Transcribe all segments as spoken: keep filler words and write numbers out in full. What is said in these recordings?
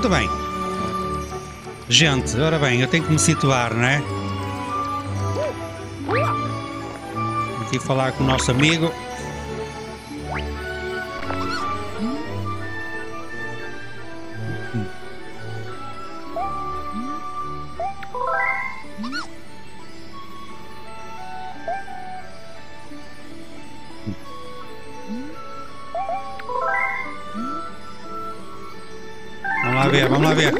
Muito bem. Gente, ora bem, eu tenho que me situar, não é? Aqui falar com o nosso amigo. Vamos lá ver, vamos lá ver.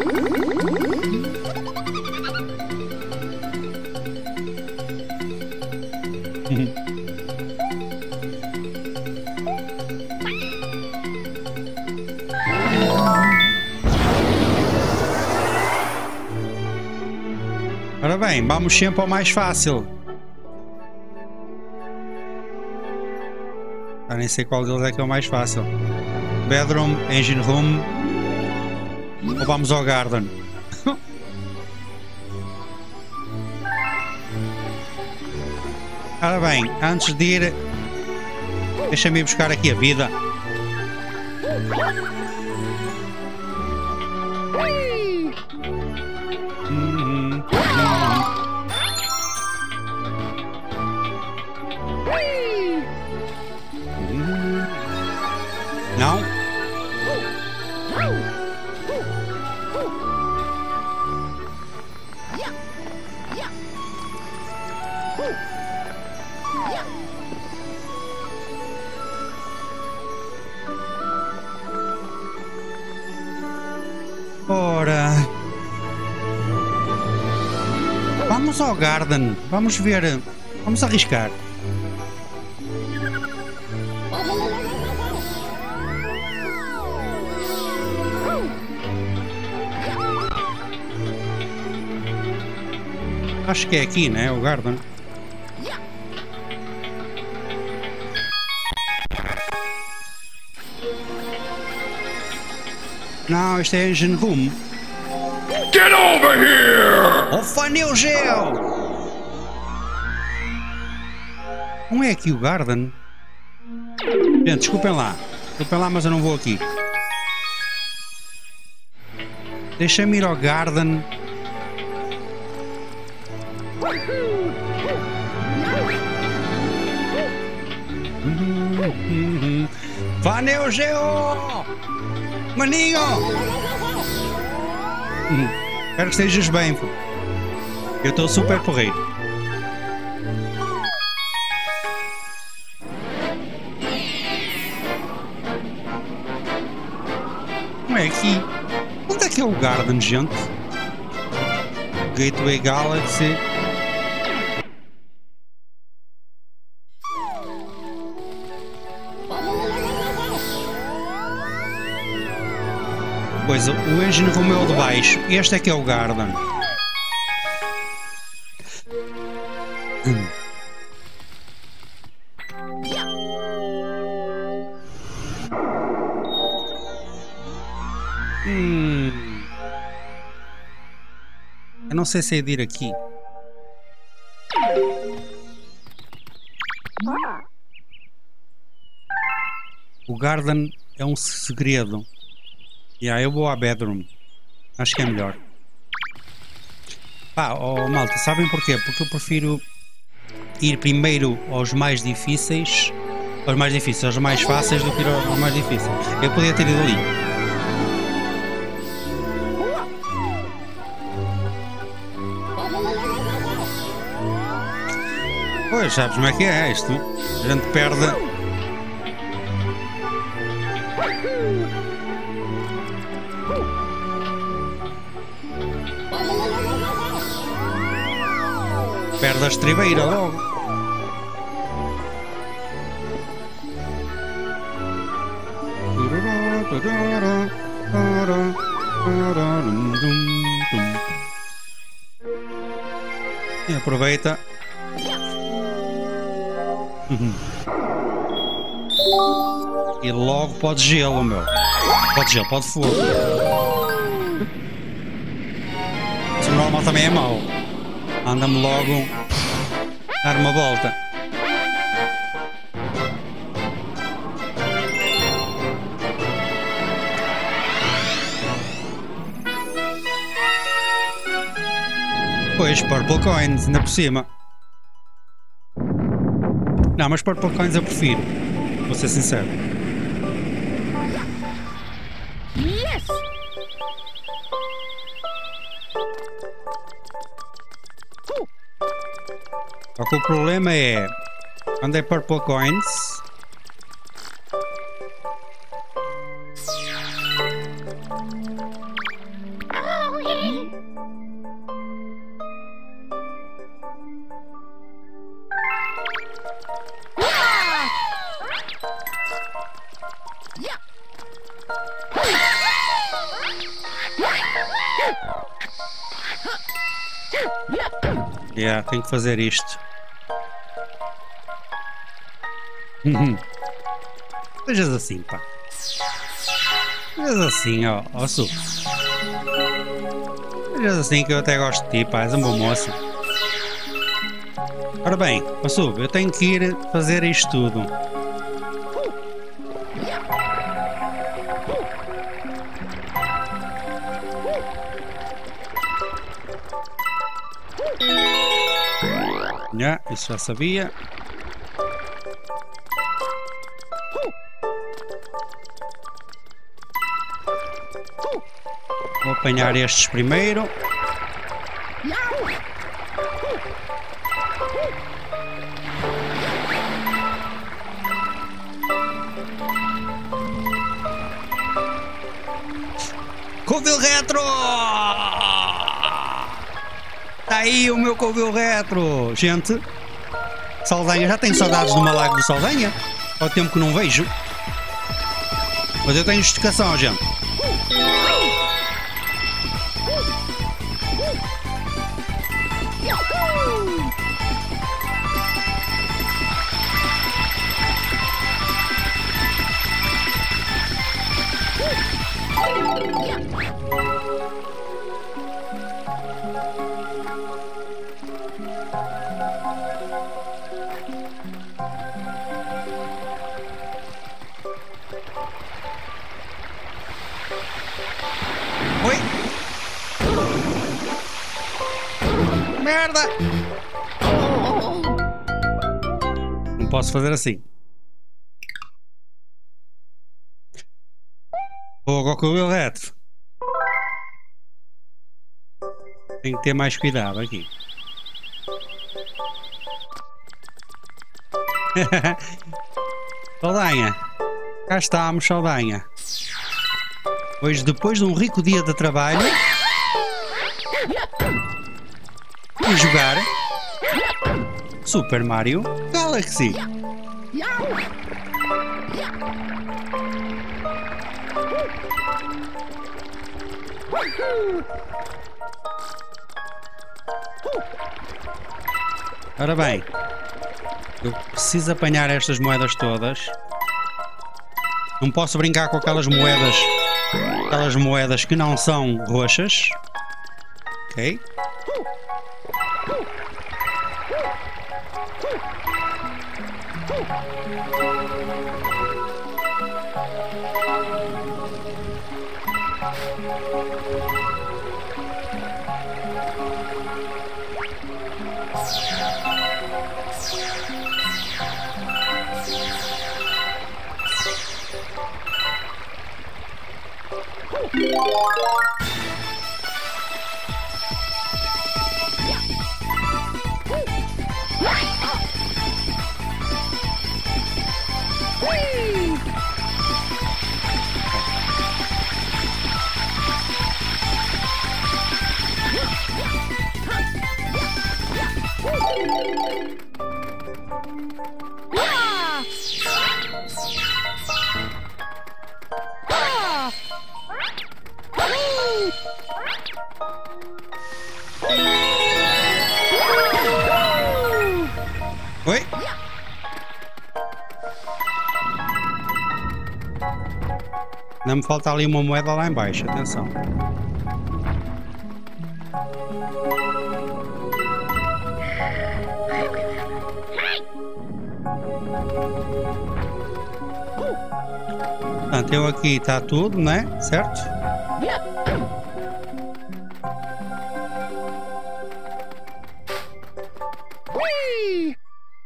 Ora bem, vamos sempre ao mais fácil. Ah, nem sei qual deles é que é o mais fácil. Bedroom, Engine Room. Ou vamos ao Garden? Ora bem, antes de ir, deixa-me ir buscar aqui a vida. Uhum. Uhum. Não? Ora, vamos ao Garden, vamos ver, vamos arriscar. Acho que é aqui, né? O Garden. Não, este é Engine Room. Get over here! Oh, Faneu Gel! Não é aqui o Garden? Gente, desculpem lá. Desculpem lá, mas eu não vou aqui. Deixa-me ir ao Garden. Faneu Gel! Maninho! Hum, espero que estejas bem, pô. Eu estou super porreiro. Não é aqui. Onde é que é o Garden, gente? Gateway Galaxy. Pois, o Engine Room é o de baixo. Este é que é o Garden. Hum. Hum. Eu não sei se é de ir aqui. O Garden é um segredo. E aí eu vou à Bedroom. Acho que é melhor. Pá, oh, malta, sabem porquê? Porque eu prefiro ir primeiro aos mais difíceis, aos mais difíceis, aos mais fáceis do que ir aos mais difíceis. Eu podia ter ido ali. Pois, sabes como é que é isto? A gente perde. Perde a estribeira logo. E aproveita. E logo pode gelo, meu. Pode gelo, pode fogo. O normal também é mau. Anda-me logo dar uma volta. Pois, Purple Coins, ainda por cima. Não, mas Purple Coins eu prefiro. Vou ser sincero. Yes! Só que o problema é... Quando é Purple Coins... Yeah, tenho que fazer isto. Sejas assim, pá. Sejas assim, ó, ó Su. Sejas assim que eu até gosto de ti, pá. És um bom moço. Ora bem, ó Su, eu tenho que ir fazer isto tudo. Yeah, isso já sabia. Vou apanhar estes primeiro. Covil Retro! Está aí o meu Covil Retro! Gente, Saldanha, já tenho saudades do Malago do Saldanha? Há tempo que não vejo. Mas eu tenho justificação, gente. Oi! Merda! Não posso fazer assim. Fogo ao Covil Retro. Tenho que ter mais cuidado aqui. Saldanha. Cá estamos, Saldanha. Hoje, depois de um rico dia de trabalho, vou jogar Super Mario Galaxy. Ora bem, eu preciso apanhar estas moedas todas. Não posso brincar com aquelas moedas, aquelas moedas que não são roxas. Ok. Oi? Não me falta ali uma moeda lá em baixo, atenção. Portanto, eu aqui está tudo, né? Certo? Whee!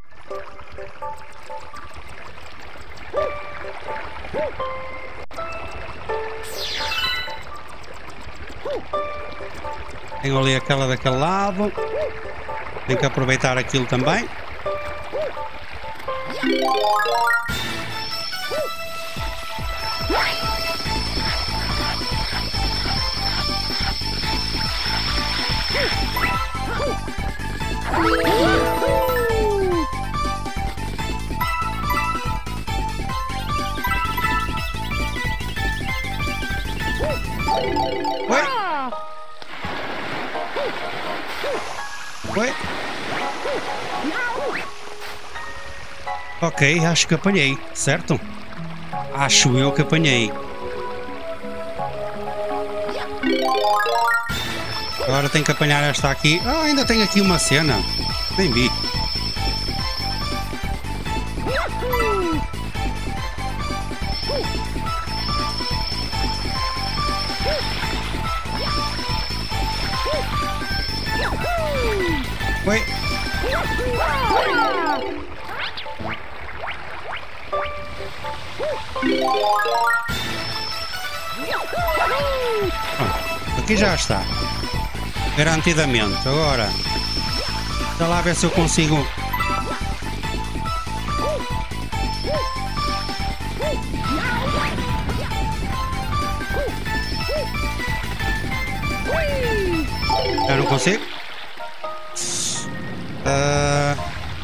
Tenho ali aquela daquele lado. Tenho que aproveitar aquilo também. Oi? Oi? Ok, acho que apanhei, certo? Acho eu que apanhei. Agora tenho que apanhar esta aqui. Ah, ainda tenho aqui uma cena. Nem vi. Oi. Ah, aqui já está. Garantidamente. Agora, deixa lá ver se eu consigo. Já não consigo? Uh...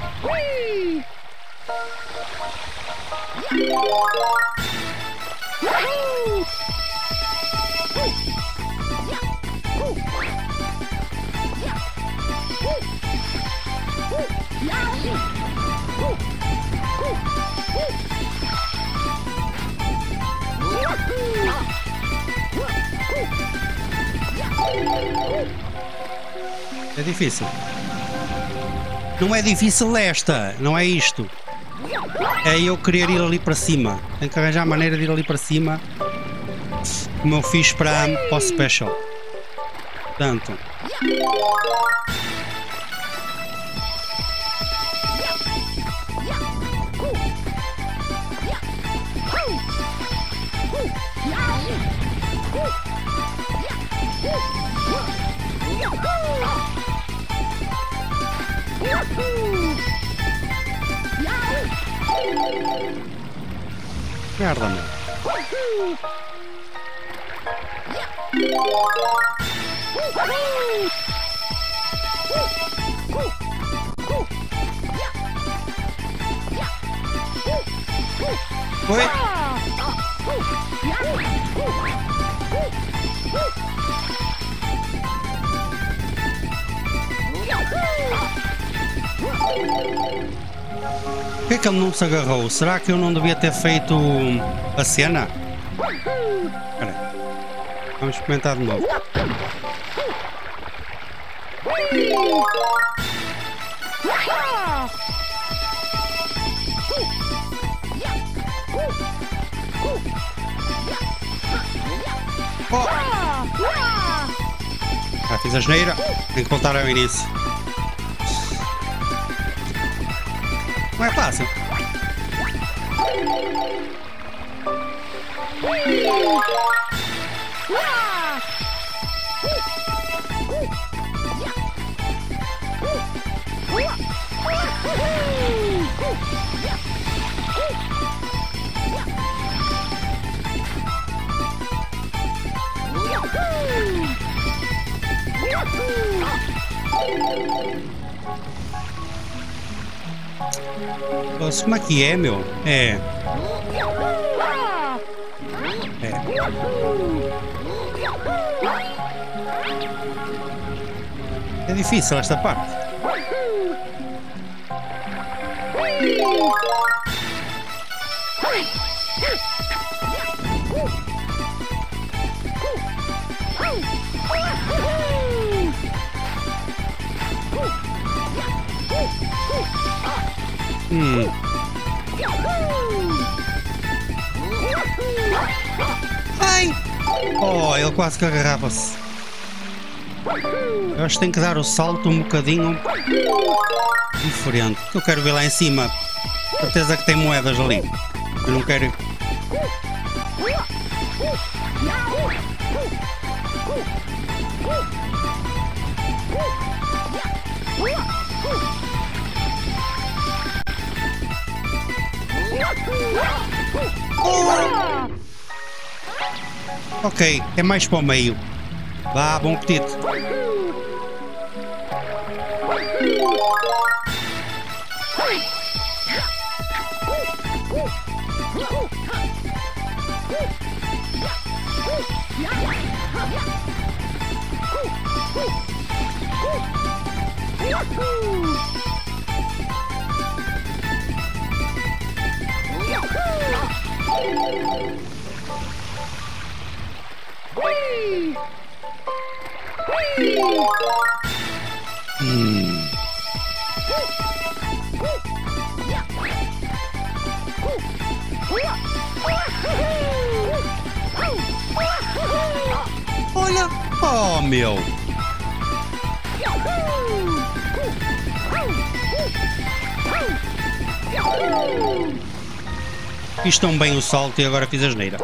É difícil. Não é difícil esta, não é isto. É eu querer ir ali para cima. Tenho que arranjar a maneira de ir ali para cima, como eu fiz para, para o Special. Portanto, merda, meu. Oi? Por que é que ele não se agarrou? Será que eu não devia ter feito a cena? Espera aí. Vamos experimentar de novo. Oh. Já fiz a geneira. Tenho que voltar ao início. Não é fácil. Nossa, como é que é, meu? É. É. É difícil esta parte. Hum. Ai! Oh, ele quase que agarrava-se. Eu acho que tem que dar o salto um bocadinho diferente. Eu quero ver lá em cima. Certeza que tem moedas ali. Eu não quero. Oh! Ok, é mais para o meio. Vá, bom apetite. Hum. Olha, oh meu. Fiz tão bem o salto e agora fiz a asneira.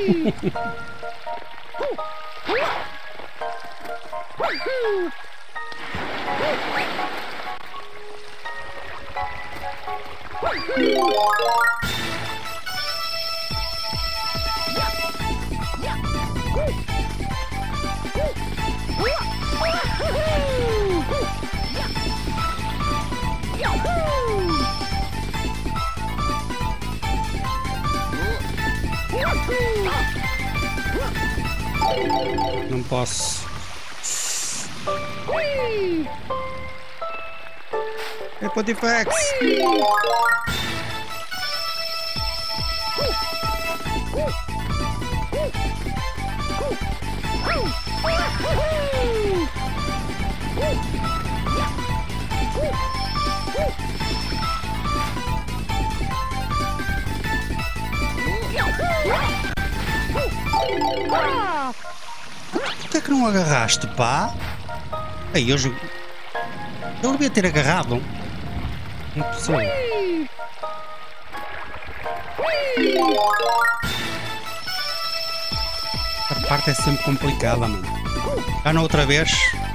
Não posso. É Pontifex. Por que é que não agarraste, pá? Aí eu jogo. Eu devia ter agarrado. Não percebo. A parte é sempre complicada, mano. Já na outra vez.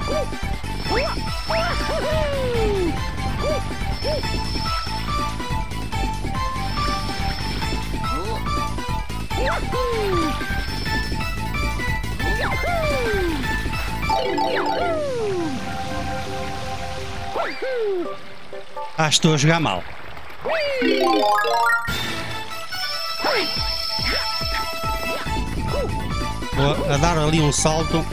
Ah, estou a jogar mal. Vou a dar ali um salto.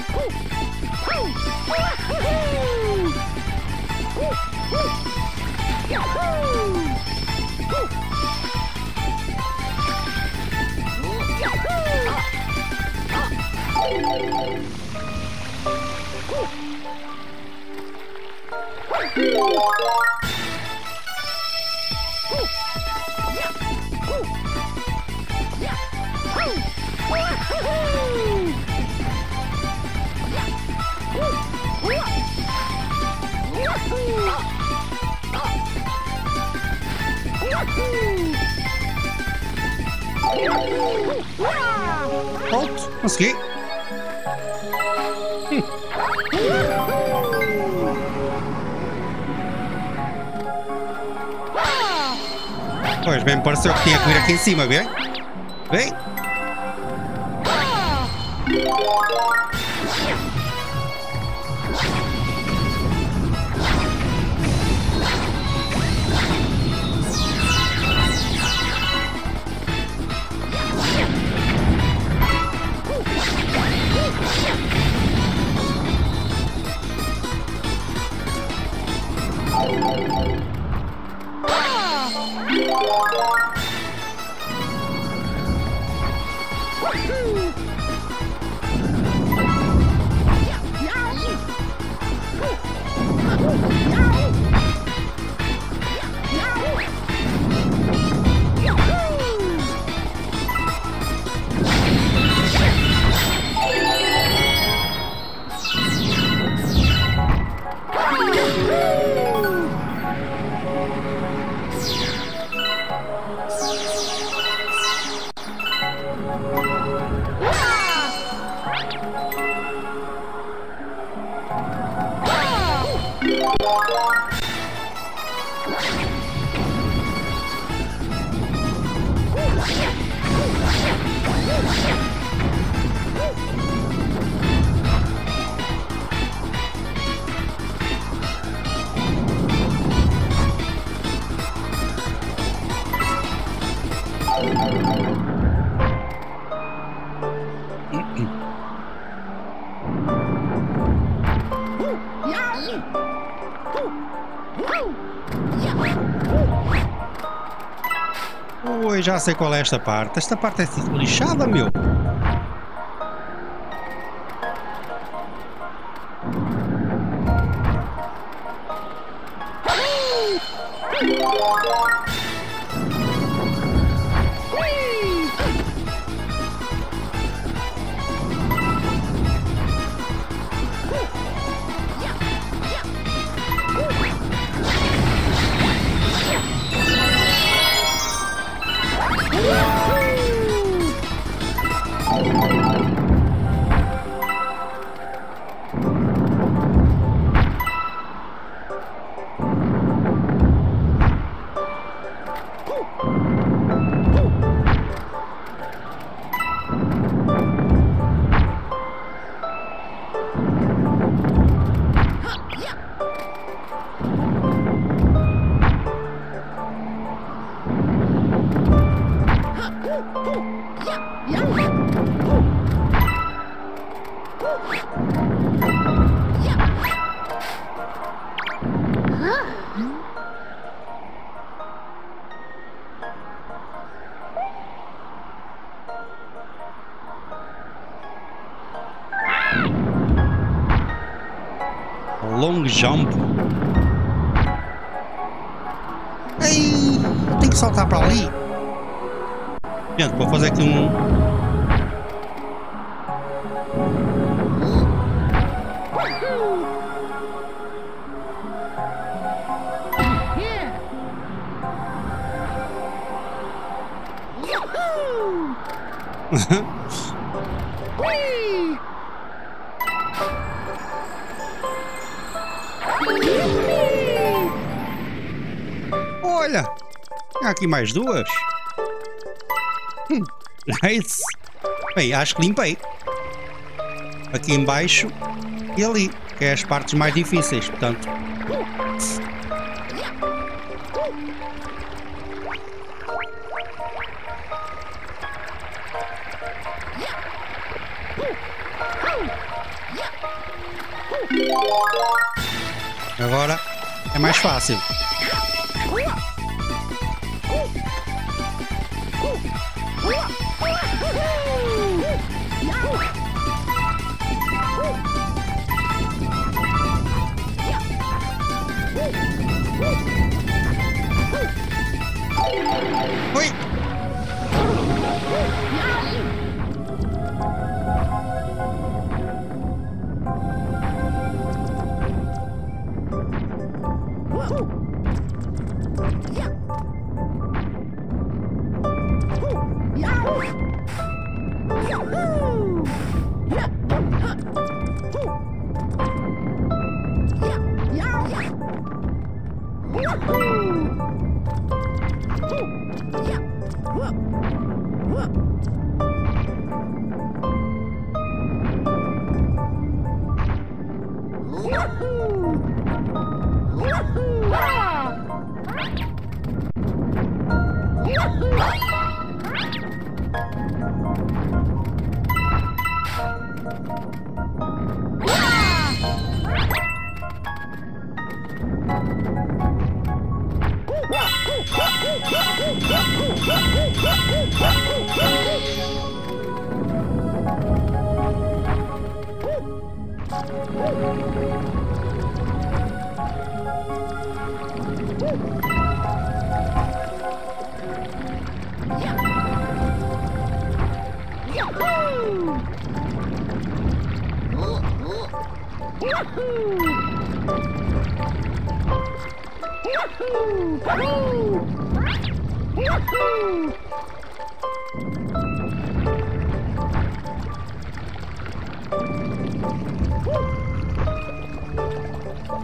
Volto, consegui. Hum. Pois bem, pareceu que tinha que vir aqui em cima, vê? Vem. Ui, já sei qual é esta parte. Esta parte é tipo lixada, meu. Long jump. Ei, tem que saltar para ali. Gente, vou fazer aqui um. Olha, há aqui mais duas. Hum, nice. Bem, acho que limpei. Aqui em baixo e ali, que é as partes mais difíceis, portanto. Agora é mais fácil. Oi!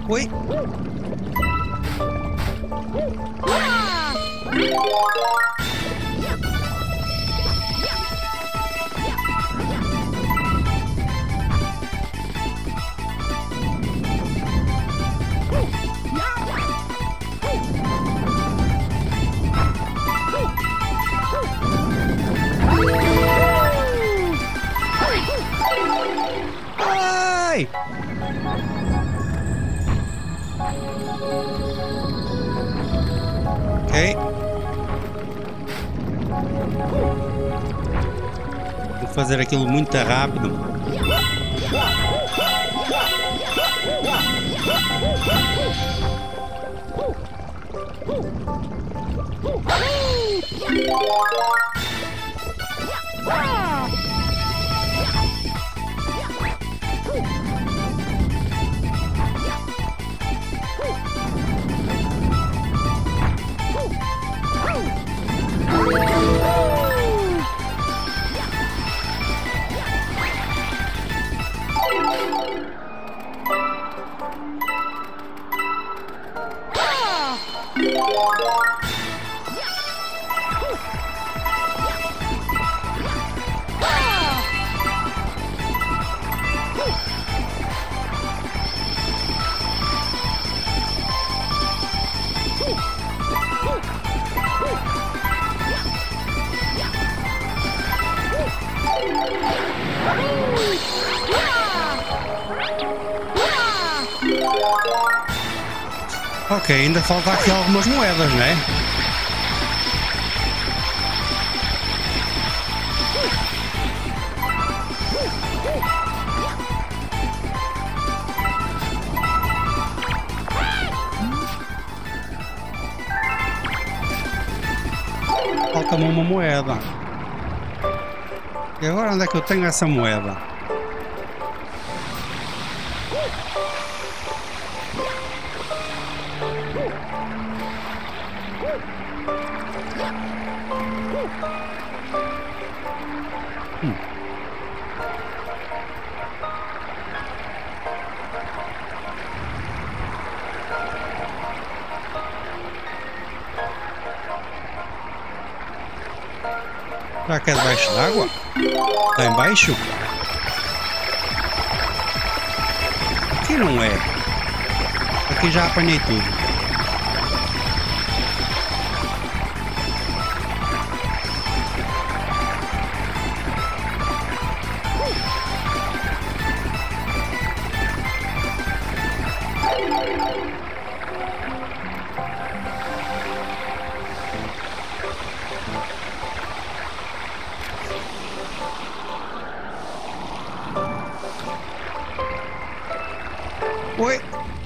Oi. Ai! Ok. Vou fazer aquilo muito rápido. Ok, ainda falta aqui algumas moedas, não é? Falta-me uma moeda. E agora onde é que eu tenho essa moeda? Hum. Será que é debaixo d'água? Está embaixo? Aqui não é. Aqui já apanhei tudo. Oi.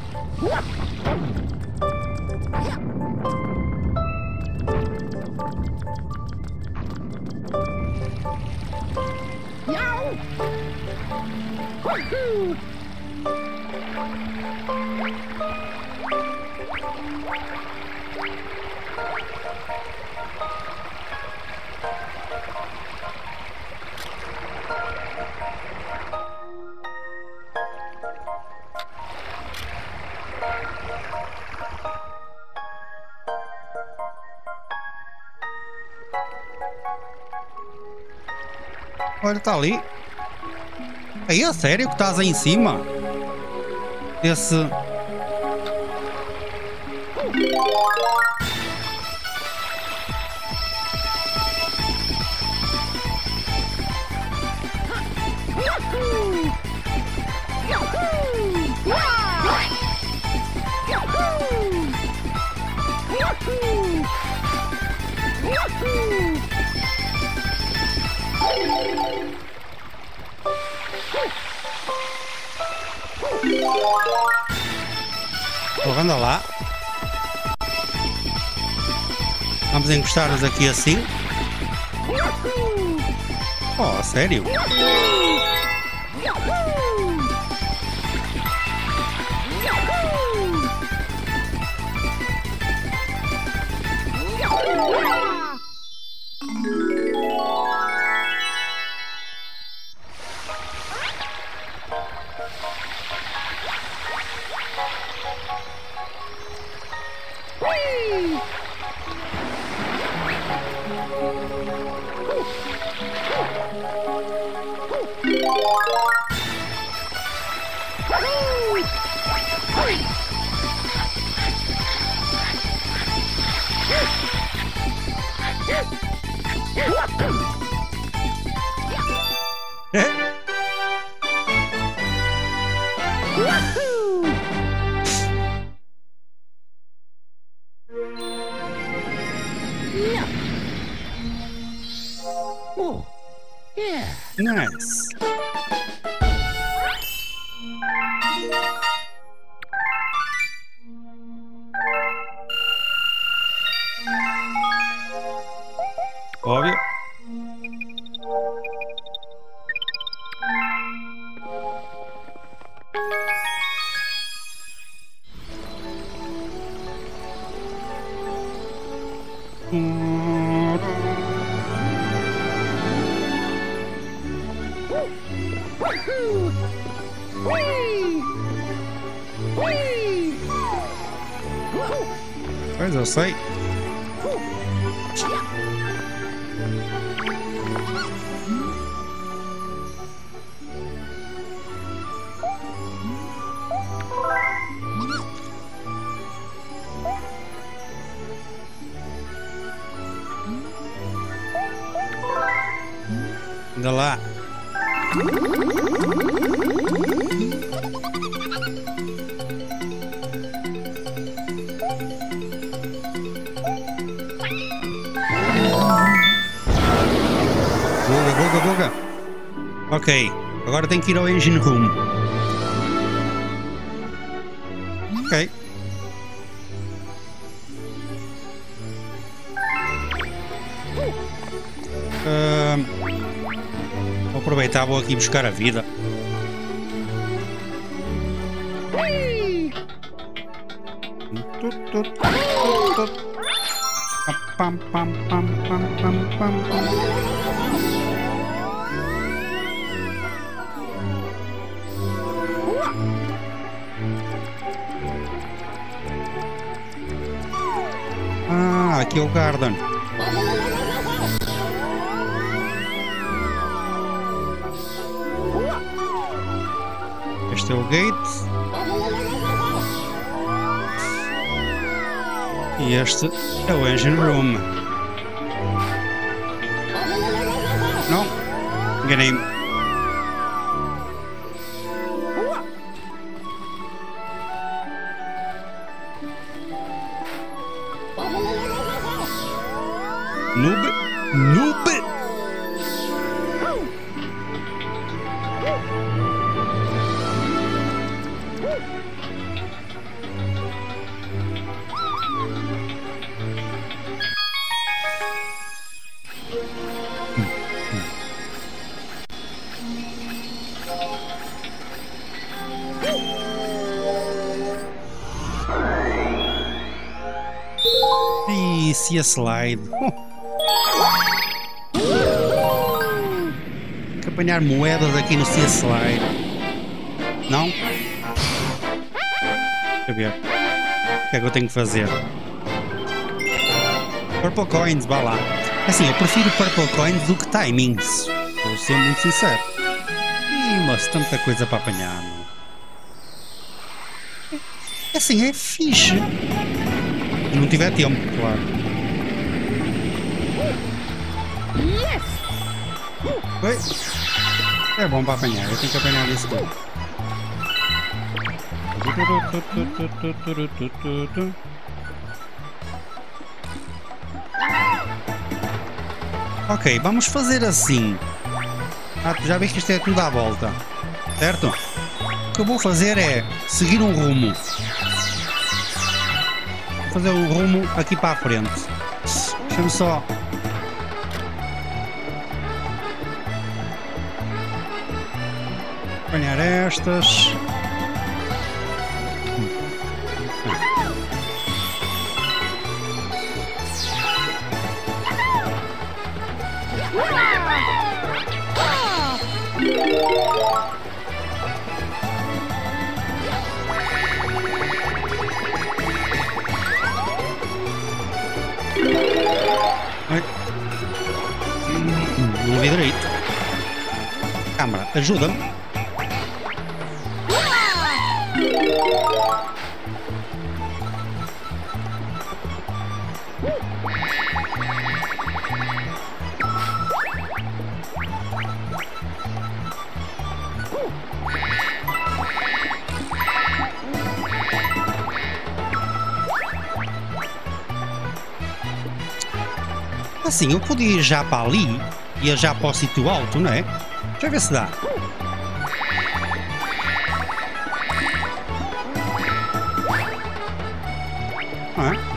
Olha, tá ali. Aí, é sério que estás aí em cima? Esse... Oh, anda lá. Vamos encostar-nos aqui assim. Oh, sério? Oh, yeah. Nice. Óbvio. Pois eu sei. Anda lá. Buga, buga, buga. Ok, agora tenho que ir ao engine room. Ok. Uh, vou aproveitar, vou aqui buscar a vida. Pam, pam, pam, pam, pam, pam, pam. Ah, aqui é o Garden. Este é o gate. E este é o engine room. Não, enganei-me. Noob, noob. E se a slide. Oh. Tem que apanhar moedas aqui no Sea Slide. Não? Deixa eu ver. O que é que eu tenho que fazer? Purple Coins, vá lá. Assim, eu prefiro Purple Coins do que Timings. Vou ser muito sincero. Ih, mas tanta coisa para apanhar. Assim, é fixe. Se não tiver tempo, claro. Oi? É bom para apanhar, eu tenho que apanhar isso tudo. Ok, vamos fazer assim. Ah, já vês que isto é tudo à volta, certo? O que eu vou fazer é seguir um rumo. Vou fazer um rumo aqui para a frente. Deixa-me só... apanhar estas. vi direito. Câmara, ajuda-me. Assim, eu podia ir já para ali e ir já para o sítio alto, não é? Deixa eu ver se dá. Ah, é?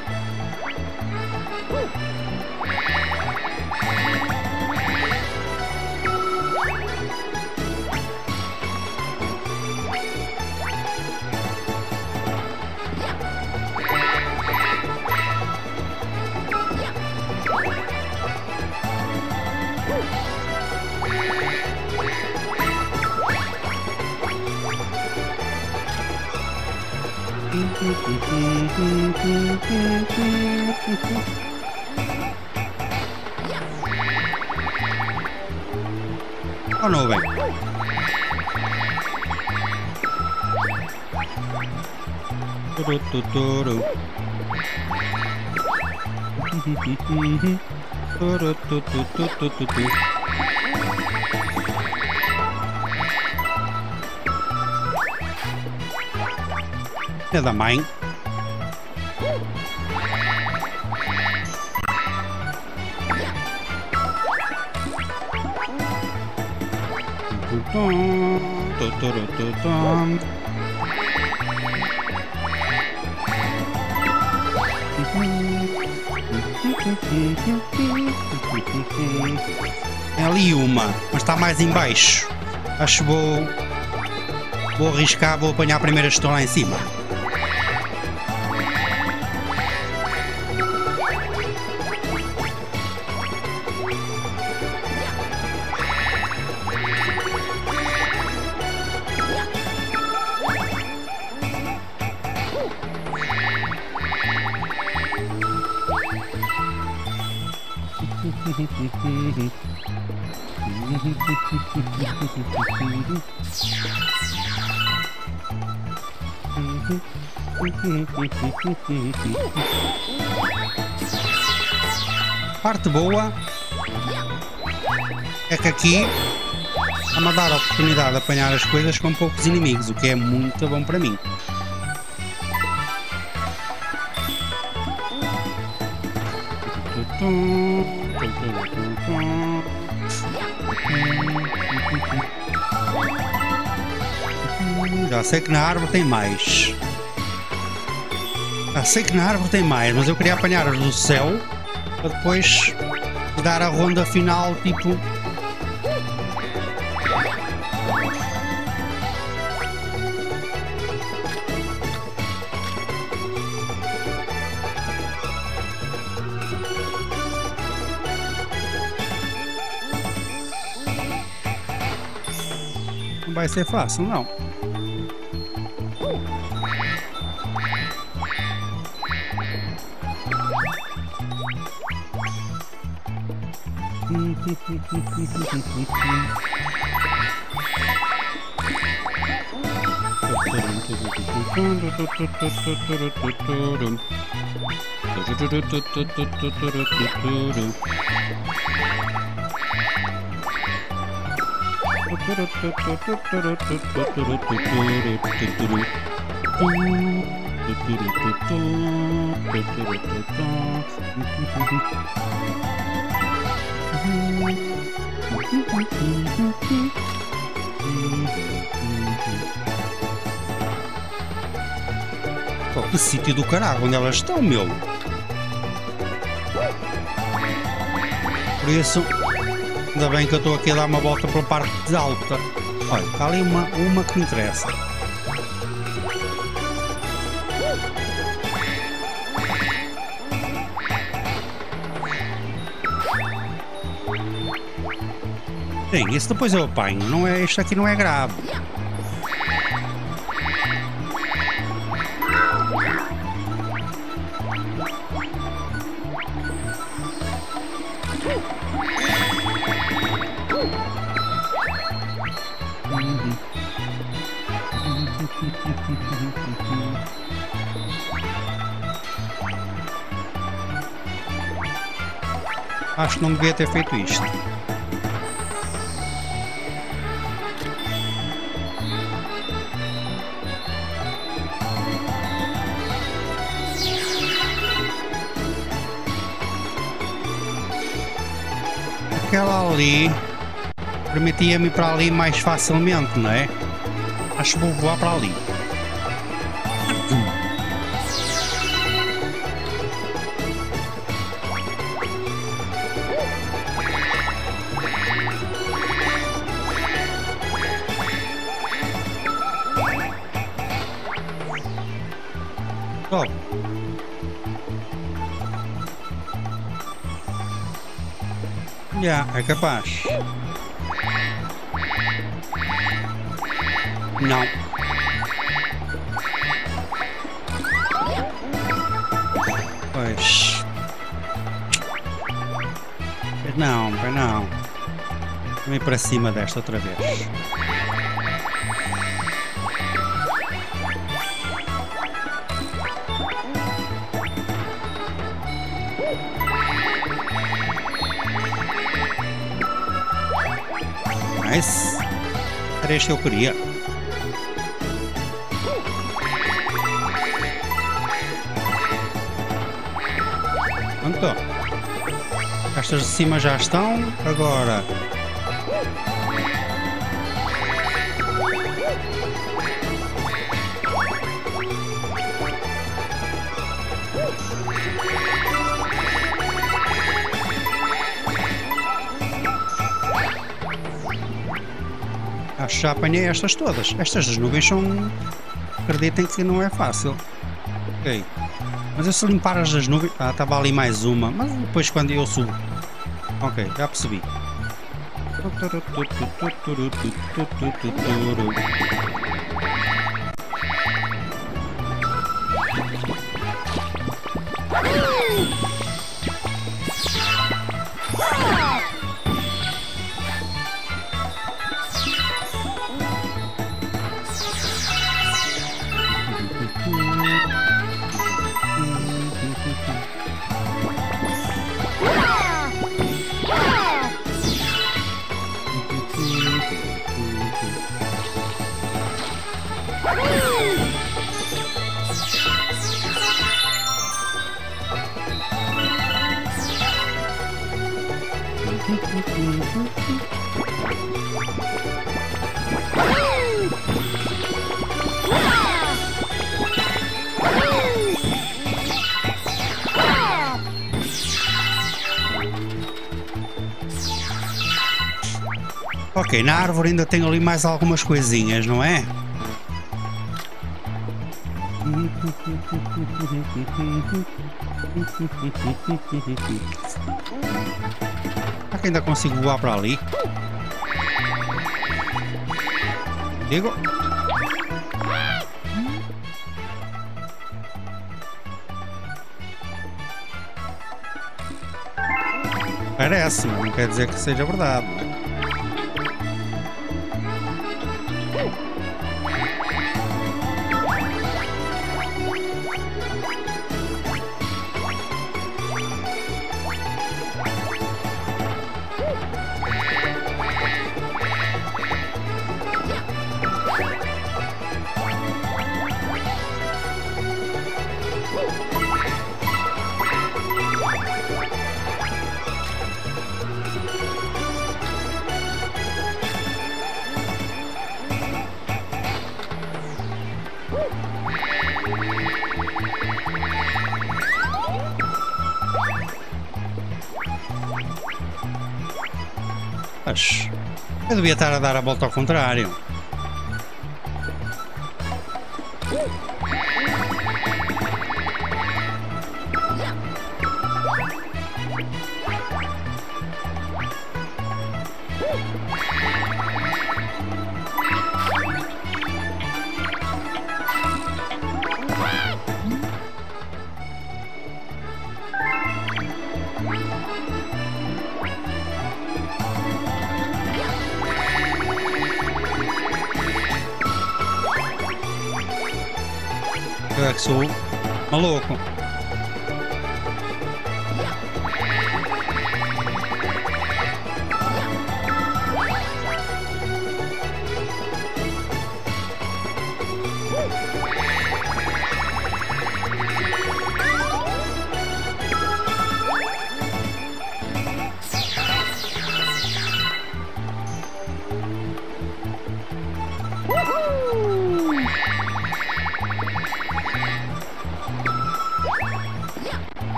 Oh, não vem. Turu, turu, turu. Turu, tu, tu, tu, tu, tu, tu. É da mãe. É ali uma, mas está mais em baixo. Acho que vou vou arriscar, vou apanhar a primeira que estou lá em cima. Parte boa é que aqui está-me a dar a oportunidade de apanhar as coisas com poucos inimigos, o que é muito bom para mim. Já sei que na árvore tem mais. Já sei que na árvore tem mais, mas eu queria apanhar as do céu para depois dar a ronda final, tipo... Não vai ser fácil, não. Oh, que sítio do caralho onde elas estão, meu! Por isso, ainda bem que eu estou aqui a dar uma volta pela parte alta. Olha, está ali uma, uma que me interessa. Sim, isso depois eu apanho. Não é, isto aqui não é grave. Acho que não devia ter feito isto. Aquela ali permitia-me ir para ali mais facilmente, não é? Acho que vou voar para ali. Oh. Já, é capaz. Não. Pois. Pois não, pois não. Vem para cima desta outra vez. Nice. Era este que eu queria. Pronto. Estas de cima já estão. Agora. Acho que já apanhei estas todas. Estas das nuvens são... Acreditem que não é fácil. Ok. Mas eu se limpar as das nuvens... Ah, estava ali mais uma. Mas depois quando eu subo... Ok, já percebi. Ok, na árvore ainda tenho ali mais algumas coisinhas, não é? Será que ainda consigo voar para ali? Digo. Parece, mas não quer dizer que seja verdade, não é? Mas eu devia estar a dar a volta ao contrário. Eu é que sou maluco.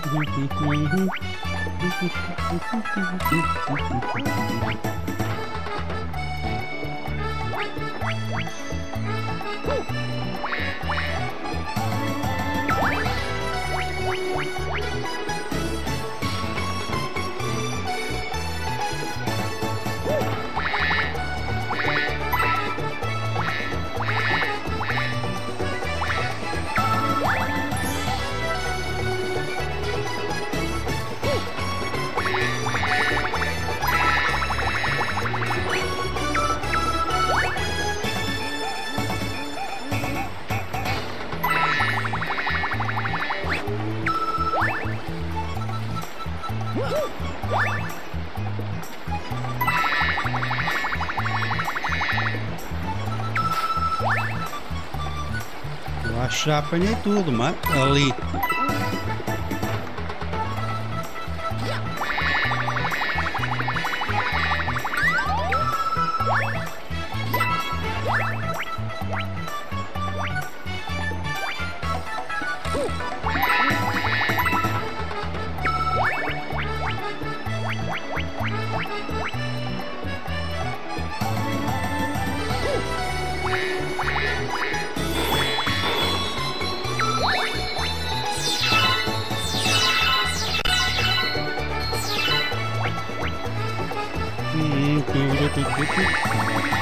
Eu acho que já apanhei tudo, mas ali. Hum, tudo, tudo, tudo.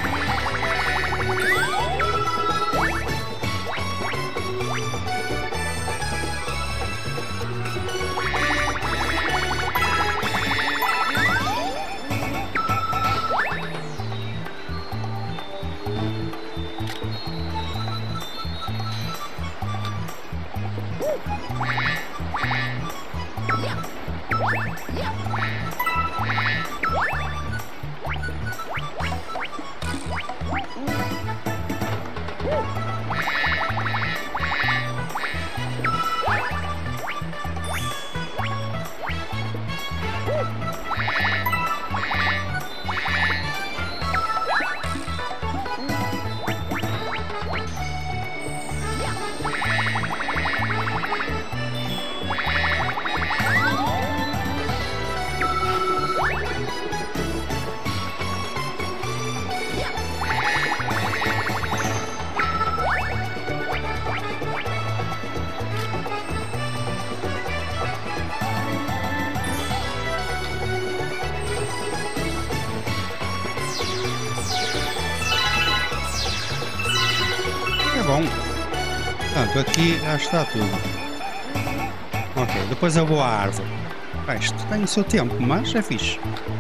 É bom. Portanto, aqui já está tudo. Ok, depois eu vou à árvore. Ah, isto tem o seu tempo, mas é fixe.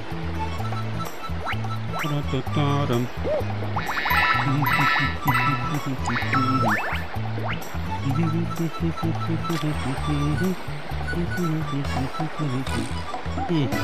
Hum.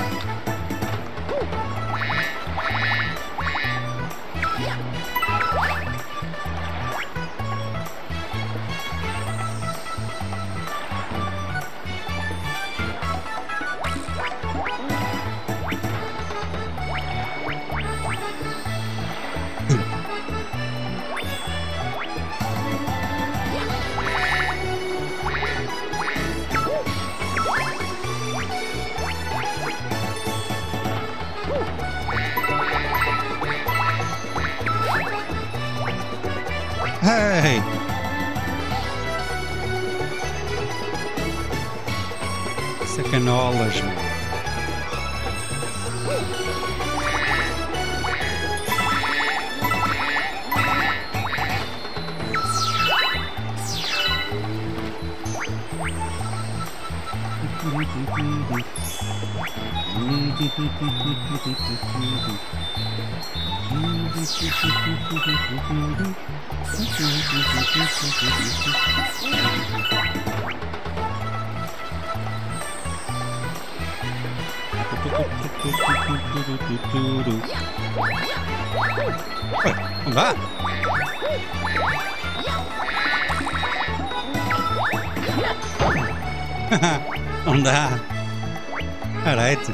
Hey! Sacanolas, meu. Ué, não dá? Não dá. Caralho.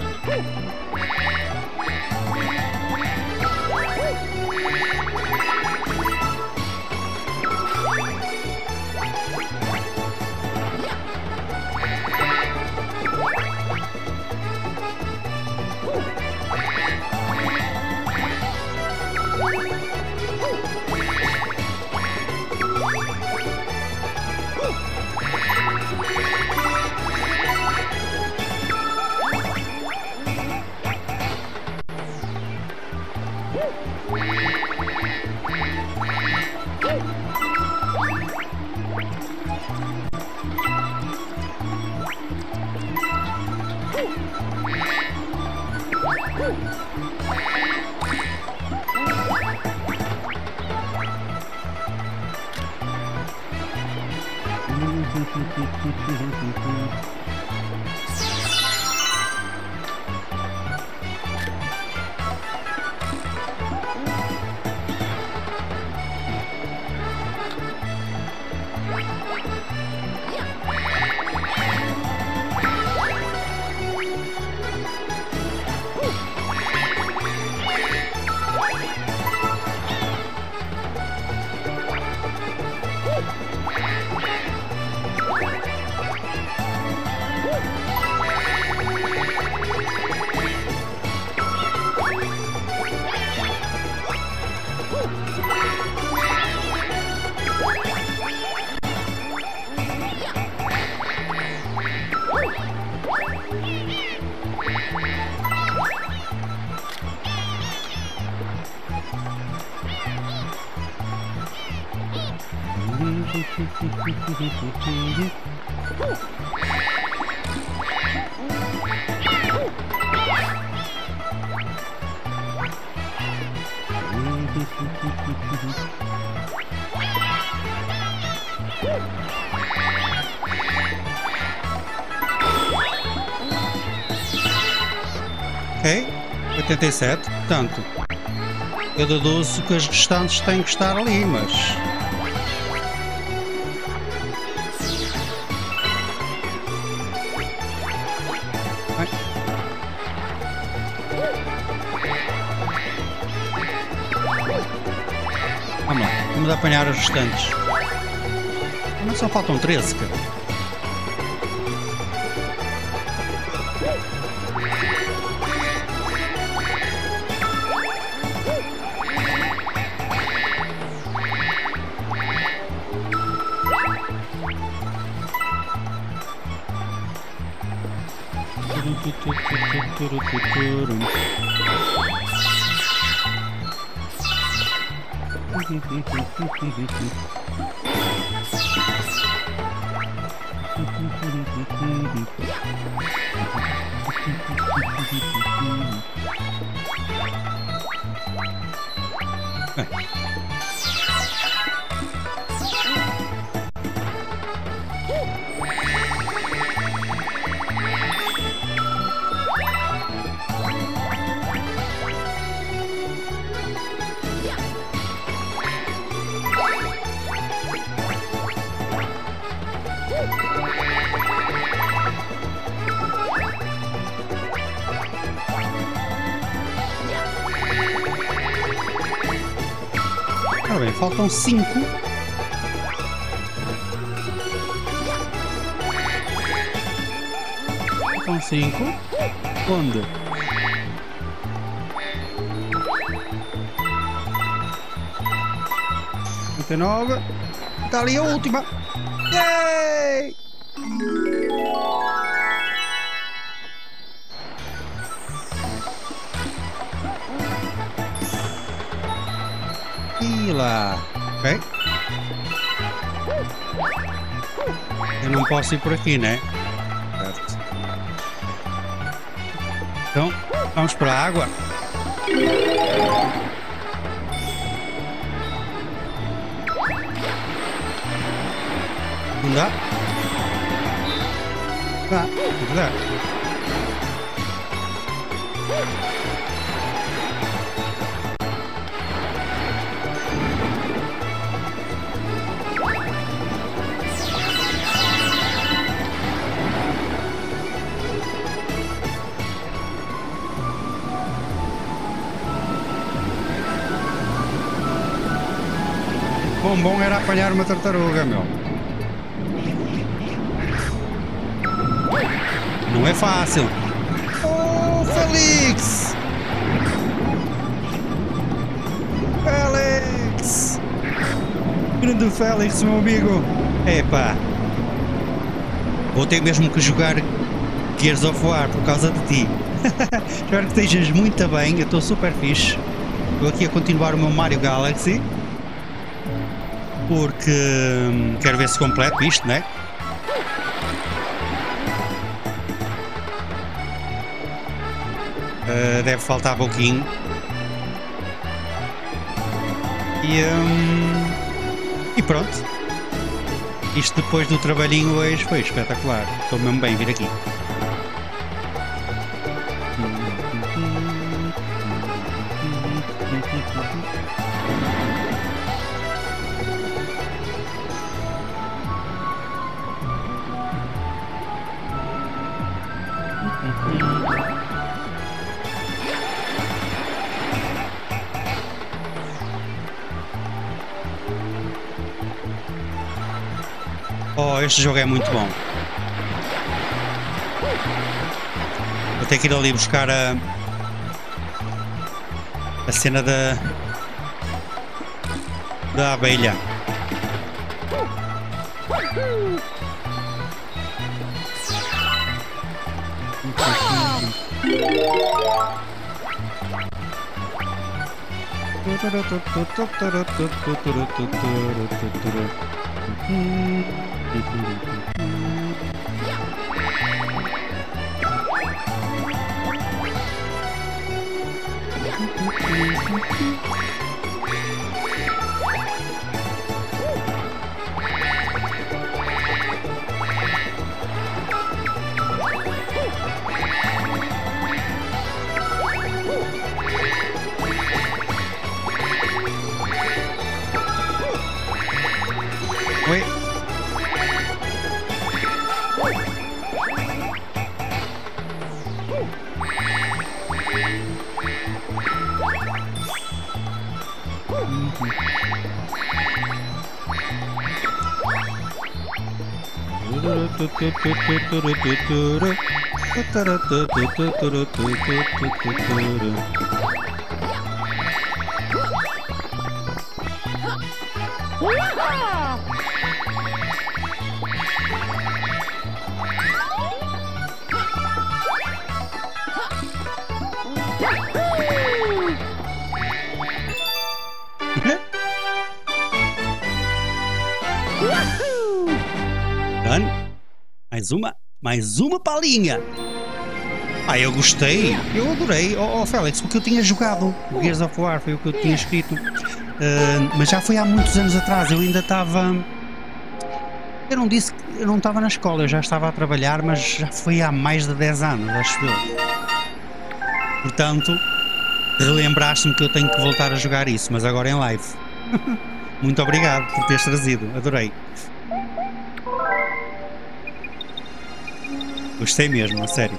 Ok, oitenta e sete, portanto, eu deduzo que as restantes têm que estar ali, mas... Ai. Vamos lá, vamos apanhar as restantes. Mas só faltam treze, cara. Ora bem, faltam cinco. Faltam cinco. Onde? trinta e nove. Está ali a última. Yay! E lá. Ok. Eu não posso ir por aqui, né? Certo. Então, vamos para a água. Não dá? Dá, não dá. Bom, bom era apanhar uma tartaruga, meu. Não é fácil. Oh, Félix! Félix! Grande Félix, meu amigo. Epá. Vou ter mesmo que jogar Gears of War por causa de ti. Espero que estejas muito bem. Eu estou super fixe. Estou aqui a continuar o meu Mario Galaxy. Porque hum, quero ver se completo isto, né? Uh, deve faltar pouquinho. E, hum, e pronto. Isto depois do trabalhinho hoje foi espetacular. Estou mesmo bem vir aqui. Oh, este jogo é muito bom. Vou ter que ir ali buscar a a cena da da abelha. Oi. Done. Mais uma, mais uma palinha. Ah, eu gostei, eu adorei. Oh, oh Félix, porque eu tinha jogado o Gears of War, foi o que eu tinha escrito. Uh, mas já foi há muitos anos atrás, eu ainda estava... Eu não disse que eu não estava na escola, eu já estava a trabalhar, mas já foi há mais de dez anos, acho eu. Portanto, relembraste-me que eu tenho que voltar a jogar isso, mas agora em live. Muito obrigado por teres trazido, adorei. Gostei mesmo, a sério.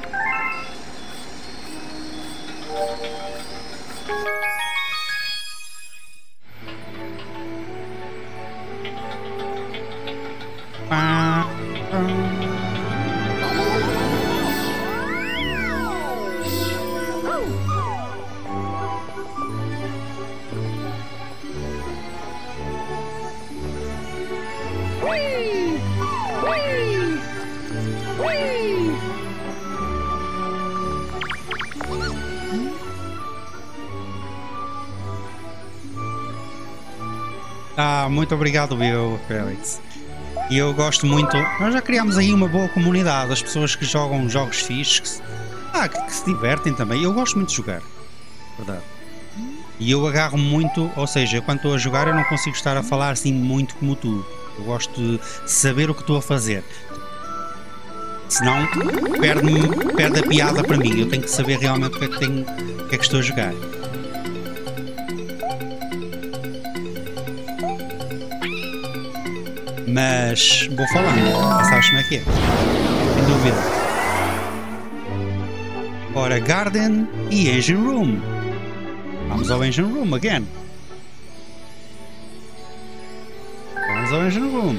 Ah, muito obrigado, eu, Félix. E eu gosto muito. Nós já criámos aí uma boa comunidade, as pessoas que jogam jogos fixes, que se, ah, que, que se divertem também. Eu gosto muito de jogar, verdade. E eu agarro muito, ou seja, quando estou a jogar eu não consigo estar a falar assim muito como tu. Eu gosto de saber o que estou a fazer. Senão perde, perde a piada para mim. Eu tenho que saber realmente o que é que, tenho, o que, é que estou a jogar. Mas vou falando, sabes como é que é? Sem dúvida. Ora, Garden e Engine Room. Vamos ao Engine Room again. Vamos ao Engine Room.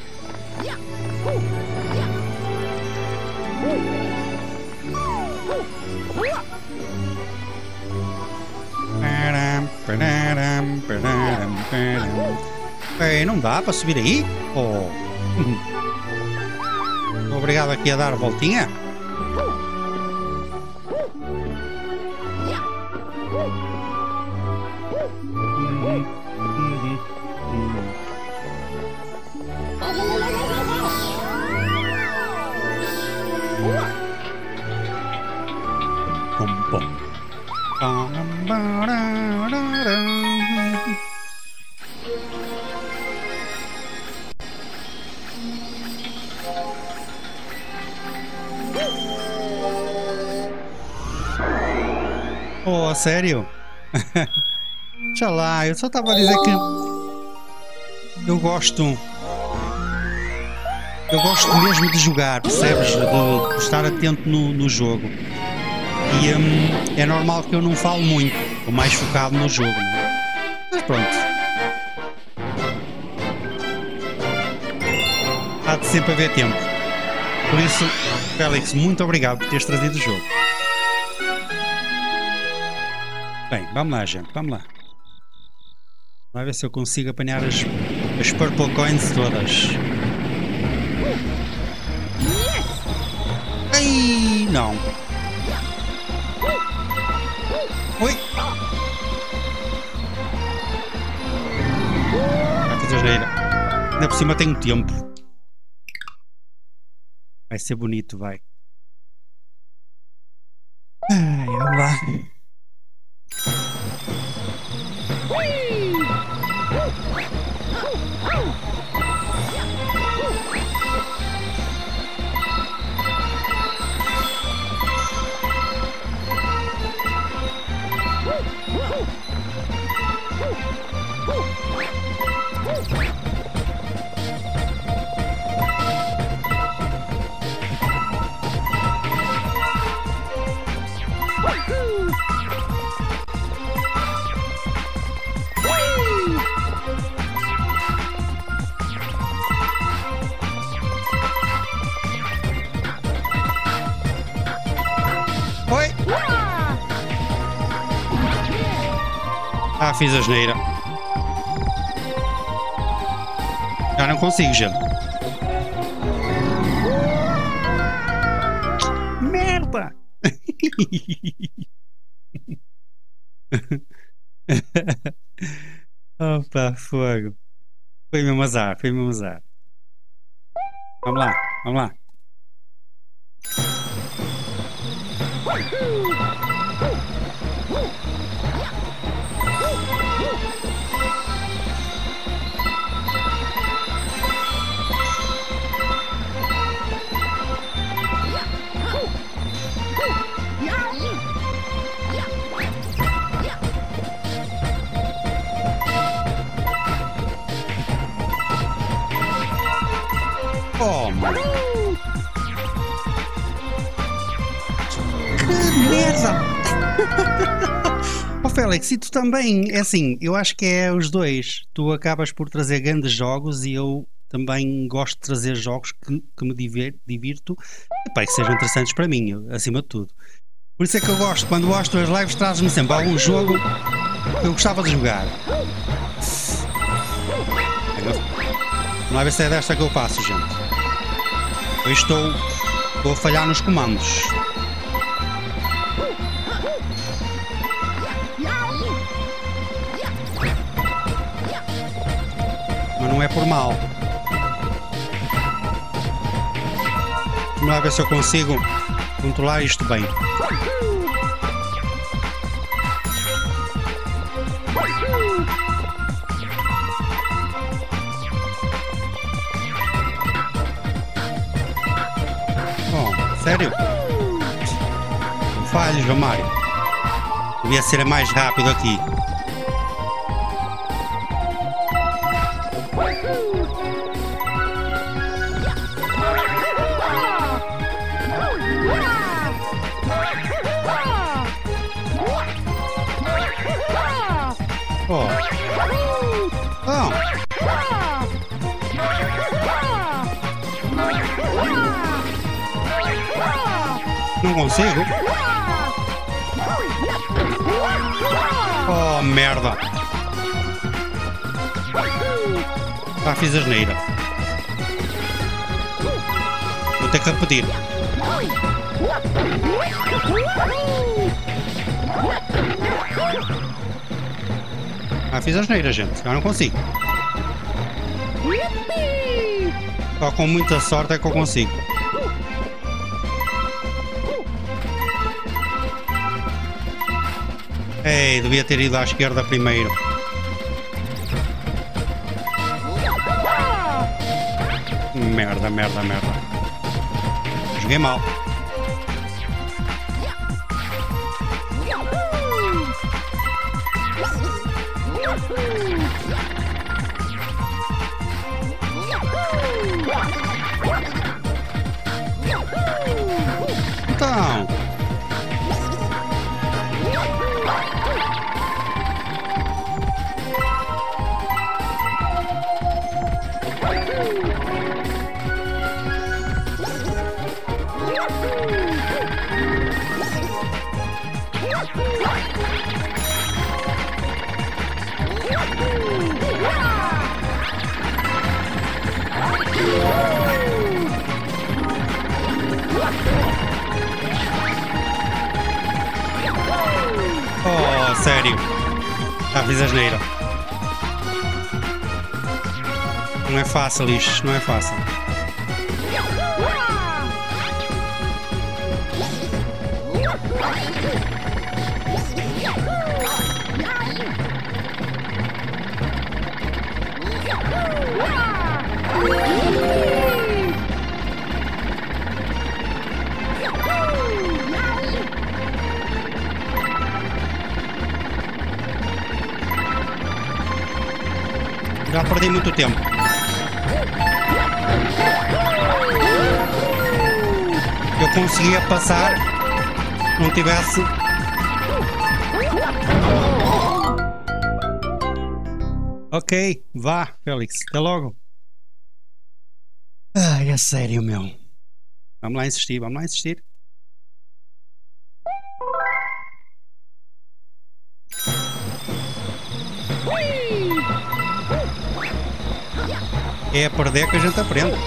Ei, não dá para subir aí? Oh. Obrigado aqui a dar a voltinha. Oh, sério? Deixa lá, eu só estava a dizer que eu gosto. Eu gosto mesmo de jogar, percebes? De, de estar atento no, no jogo. E hum, é normal que eu não falo muito, estou mais focado no jogo, não é? Mas pronto. Há de sempre haver tempo. Por isso, Félix, muito obrigado por teres trazido o jogo. Bem, vamos lá, gente, vamos lá. Vamos ver se eu consigo apanhar as, as Purple Coins todas. Ai, não. Oi. Vai fazer asneira. Ainda por cima tenho tempo. Vai ser bonito, vai. Ai, vamos lá. Oi! Ah, fiz a asneira. Já não consigo, gente. Merda! Opa, fogo. Foi mesmo azar, foi mesmo azar. Vamos lá, vamos lá. Oh, mano. Que merda! Oh, Félix, e tu também, é assim, eu acho que é os dois. Tu acabas por trazer grandes jogos e eu também gosto de trazer jogos que, que me diver, divirto e pá, que sejam interessantes para mim, acima de tudo. Por isso é que eu gosto, quando gosto das lives, trazes-me sempre algum jogo que eu gostava de jogar. Vamos lá ver se é desta que eu faço, gente. Eu estou, estou a falhar nos comandos. Mas não é por mal. Vamos lá ver se eu consigo controlar isto bem. Oh, sério? Não falhes, João Mário. Devia ser mais rápido aqui. Oh. Oh. Não consigo. Oh, merda. Ah, fiz asneira. Vou ter que repetir. Ah, fiz asneira, gente. Eu não consigo. Só com muita sorte é que eu consigo. Ei, devia ter ido à esquerda primeiro. Merda, merda, merda. Joguei mal. Então. Oh, sério. Já fiz asneira. Não é fácil isto, não é fácil. Já perdi muito tempo. Eu conseguia passar se não tivesse. Ok, vá, Félix, até logo. Ai, é sério, meu. Vamos lá insistir, vamos lá insistir. É a perder que a gente aprende.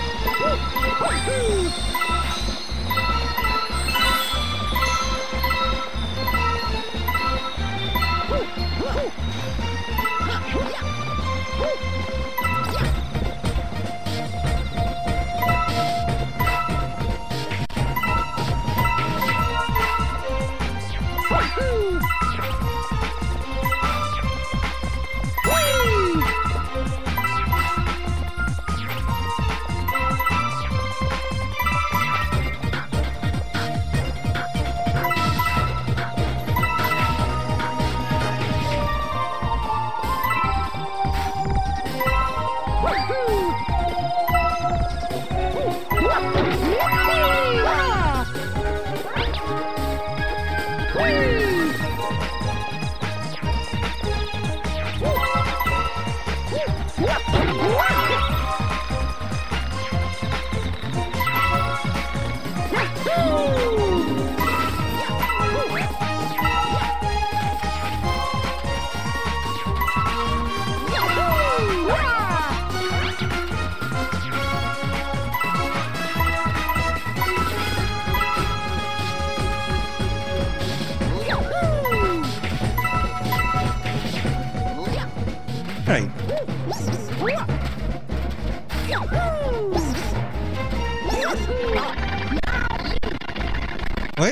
Peraí. Oi?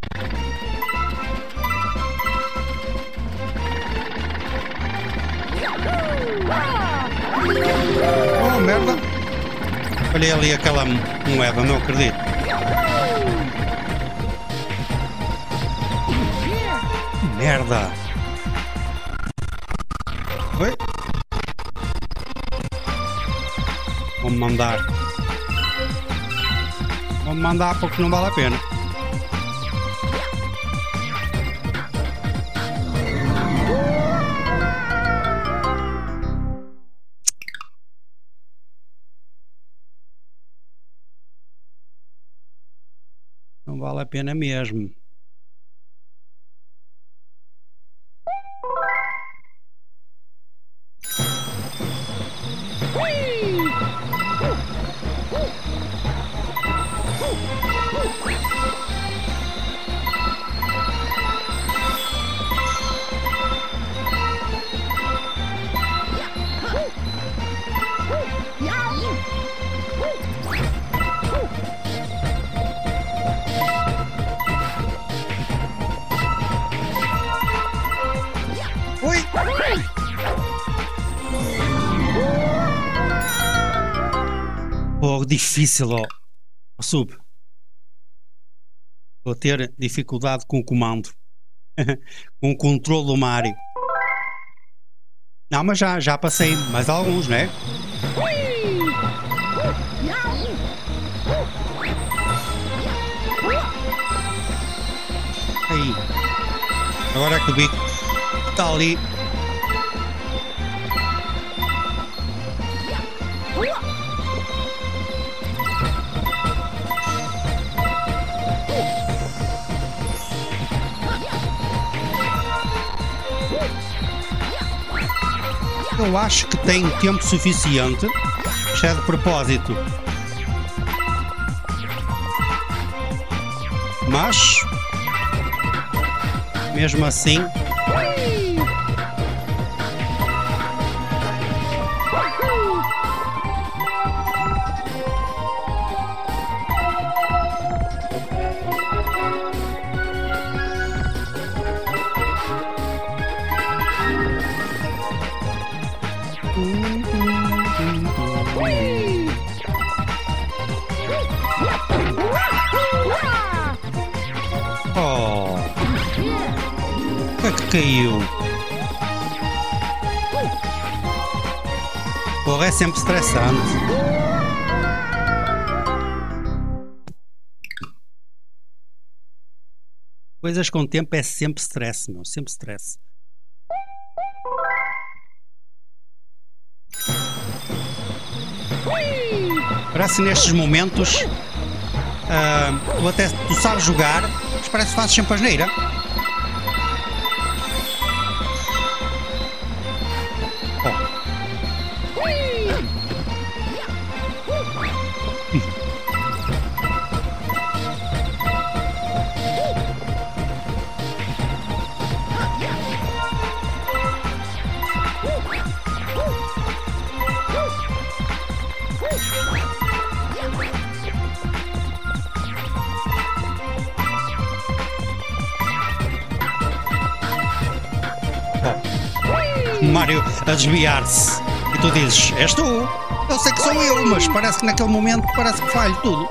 Oh, merda. Olhei ali aquela moeda, não acredito. Merda. Oi? Vou-me mandar. Vou-me mandar porque não vale a pena. Não vale a pena mesmo. jogo difícil, ó. Oh, sub. Vou ter dificuldade com o comando. Com o controle do Mario. Não, mas já, já passei mais alguns, né? Aí. Agora é que o bico está ali. Eu acho que tem tempo suficiente. Isto é de propósito. Mas mesmo assim oh, o que é que caiu? Porra, é sempre estressante. Coisas com tempo é sempre stress, meu. Sempre stress. Parece que nestes momentos uh, tu até tu sabes jogar, mas parece que fazes sempre a asneira. Mario a desviar-se e tu dizes, és tu, eu sei que sou eu, mas parece que naquele momento parece que falho tudo.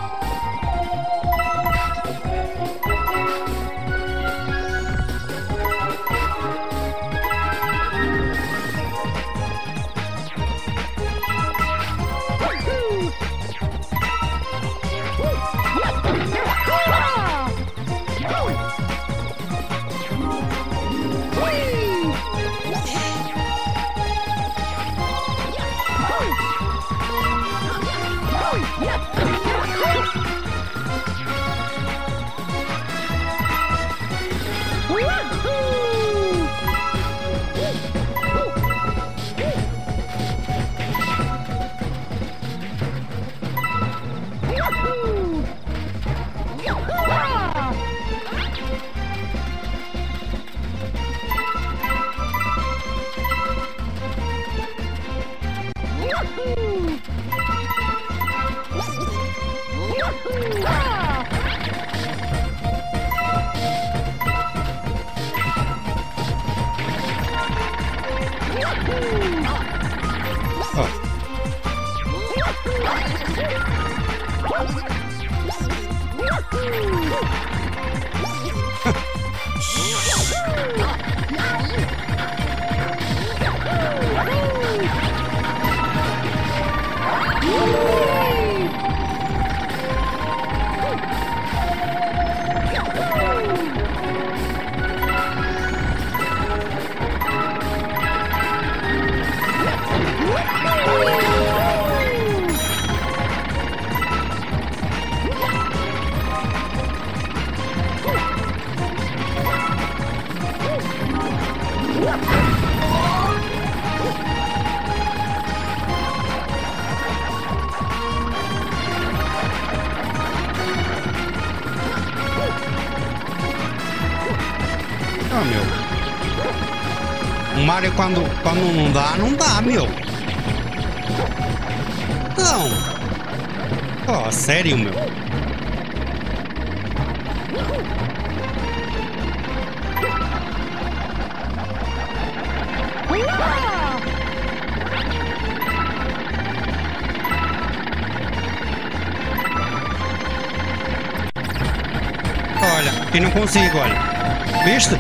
Ah, meu. O Mario quando, quando não dá, não dá, meu. Não. Oh, sério, meu. Olha, e não consigo, olha. Viste?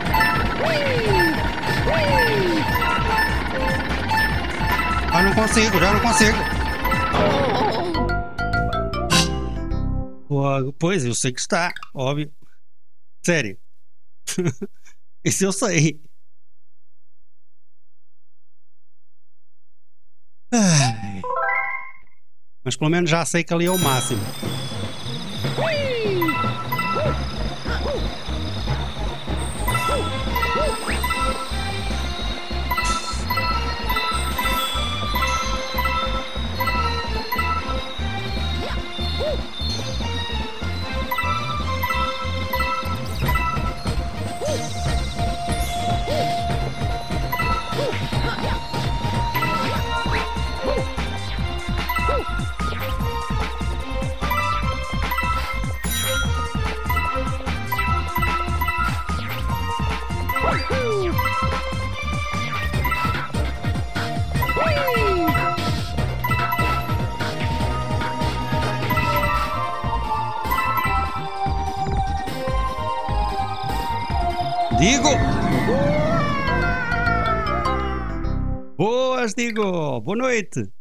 Já não consigo, já não consigo. Pô, pois, eu sei que está, óbvio. Sério. Isso eu sei. Ai. Mas pelo menos já sei que ali é o máximo. Digo! Boas, Digo! Boa noite!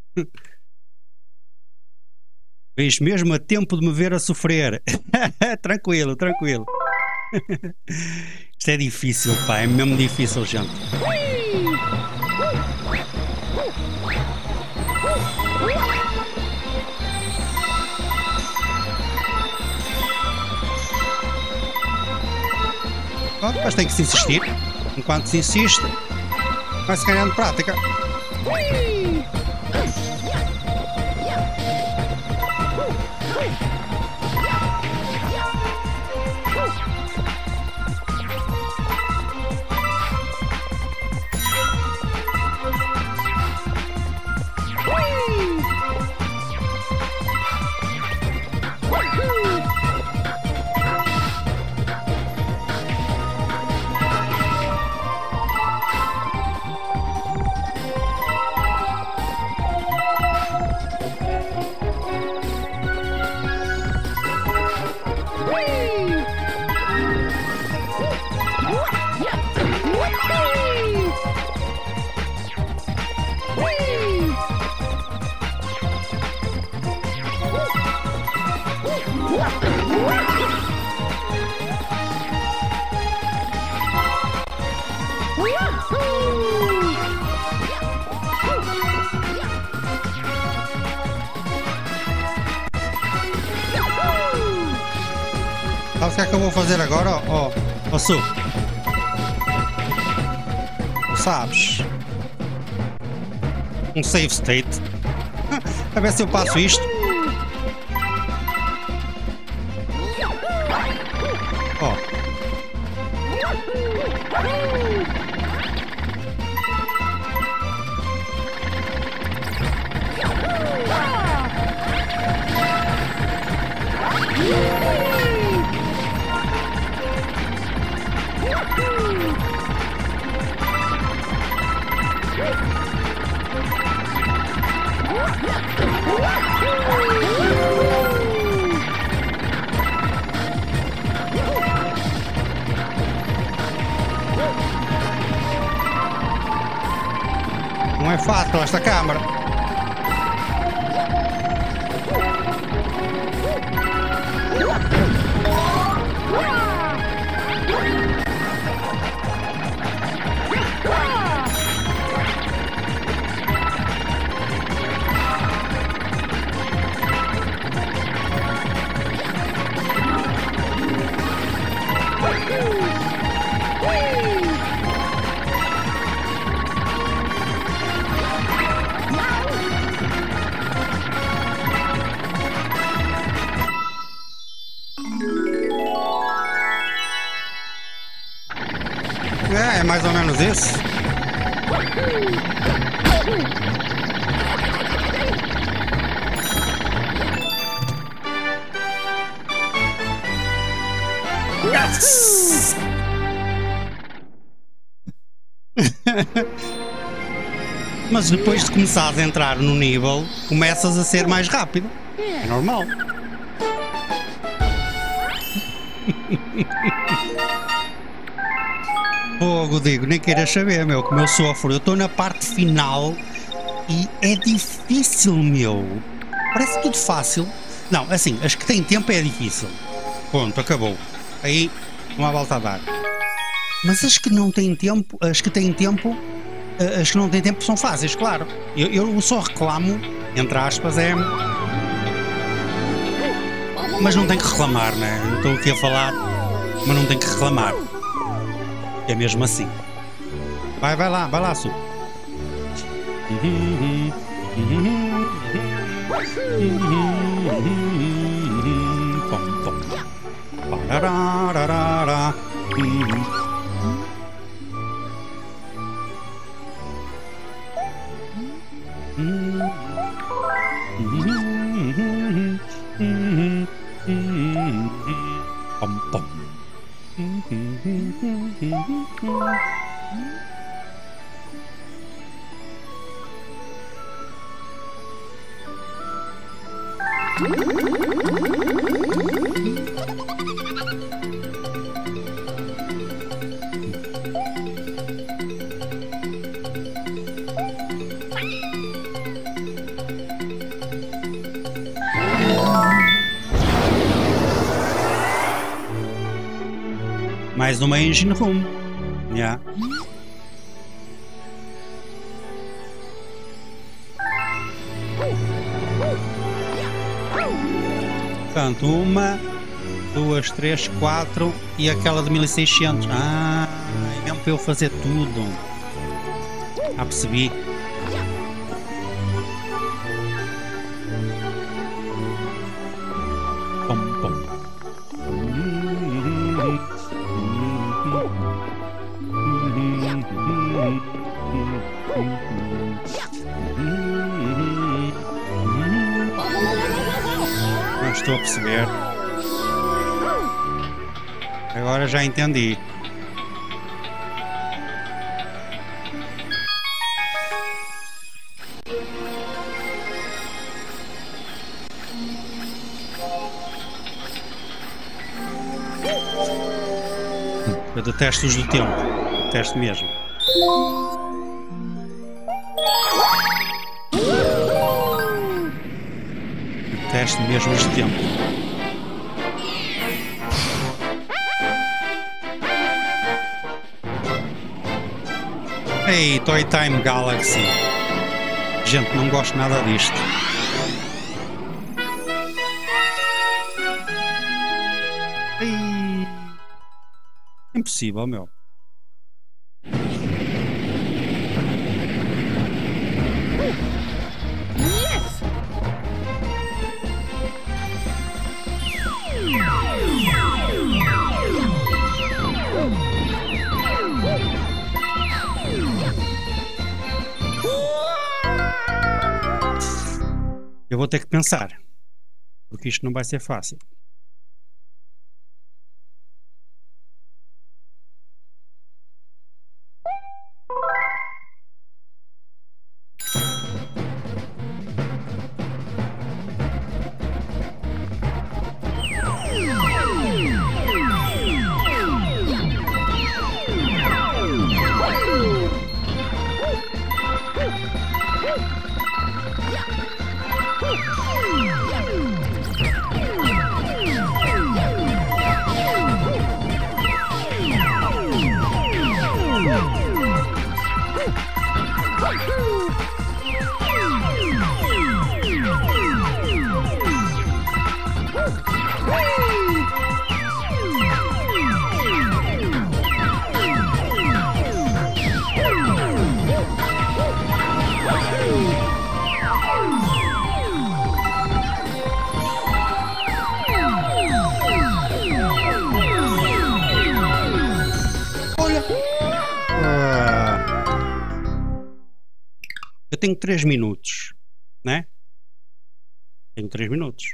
Vês mesmo a tempo de me ver a sofrer. Tranquilo, tranquilo. Isto é difícil, pá. É mesmo difícil, gente. Pronto, mas tem que se insistir. Enquanto se insiste, vai-se ganhando prática. Sabes o que é que eu vou fazer agora, ó, ó, ó Su? Sabes? Um save state. A ver se eu passo isto. Ó. Não é fácil esta câmara. É, é mais ou menos isso. Yes! Mas depois de começares a entrar no nível, começas a ser mais rápido. É normal. Fogo, digo, nem queiras saber, meu, como eu sofro. Eu estou na parte final e é difícil, meu. Parece tudo fácil. Não, assim, as que têm tempo é difícil. Ponto, acabou. Aí, uma volta a dar. Mas as que não têm tempo, as que têm tempo, as que não têm tempo são fáceis, claro. Eu, eu só reclamo, entre aspas, é... Mas não tenho que reclamar, né? Eu estou aqui a falar, mas não tenho que reclamar. É mesmo assim. Vai, vai lá, vai lá, Su. Pom, pom. Pararararara. Pom, pom. Mais uma engine room. Yeah. Portanto, uma, duas, três, quatro e aquela de mil e seiscentos. Ah, é mesmo para eu fazer tudo. Ah, percebi. Pom, pom. Não estou a perceber. Agora já entendi. Eu detesto os do tempo. Detesto mesmo. Detesto mesmo os do tempo. Ei, Toy Time Galaxy. Gente, não gosto nada disto. Ei. Impossível, meu. Eu vou ter que pensar, porque isto não vai ser fácil. Eu tenho três minutos, né? Tenho três minutos.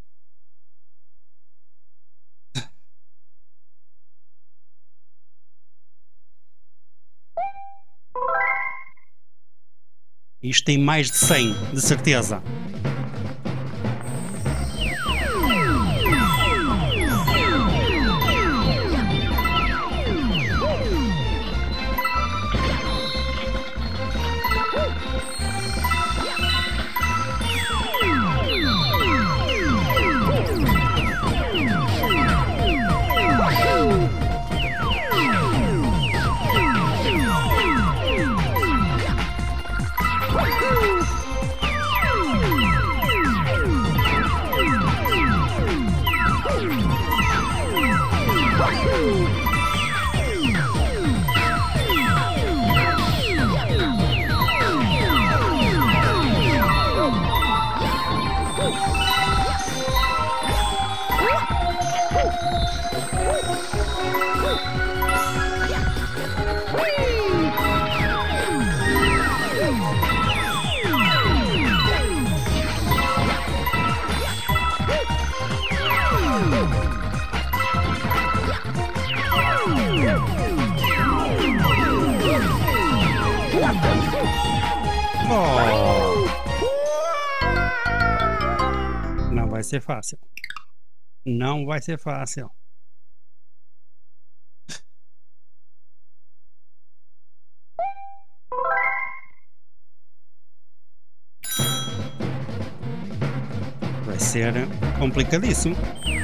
Isto tem mais de cem, de certeza. Oh! Não vai ser fácil. Não vai ser fácil. Vai ser complicadíssimo.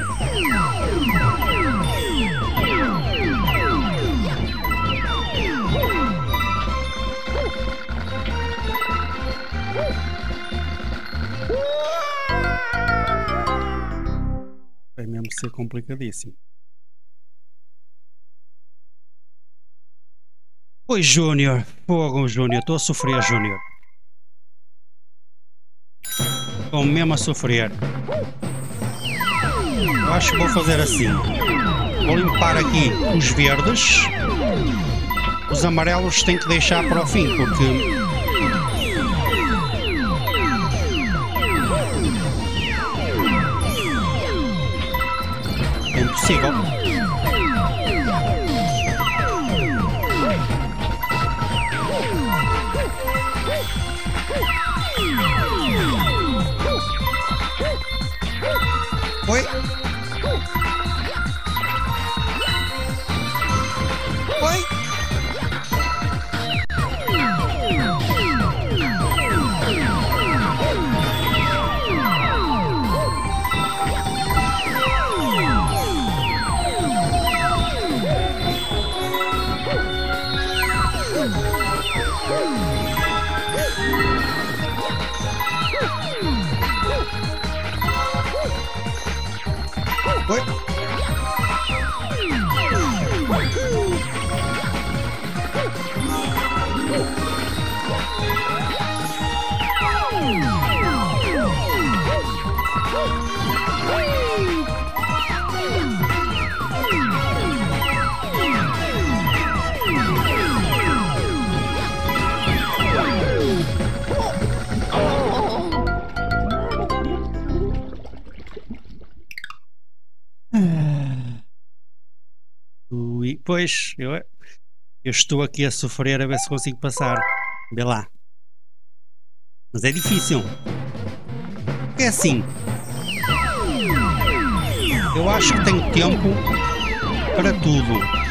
Vai mesmo ser complicadíssimo. Oi, Júnior. Fogo, Júnior. Estou a sofrer, Júnior. Estou mesmo a sofrer. Eu acho que vou fazer assim. Vou limpar aqui os verdes. Os amarelos tenho que deixar para o fim, porque... é impossível. Oi? Oi? Oi? Ui, pois, eu, eu estou aqui a sofrer a ver se consigo passar. Vê lá. Mas é difícil. É assim. Eu acho que tenho tempo para tudo.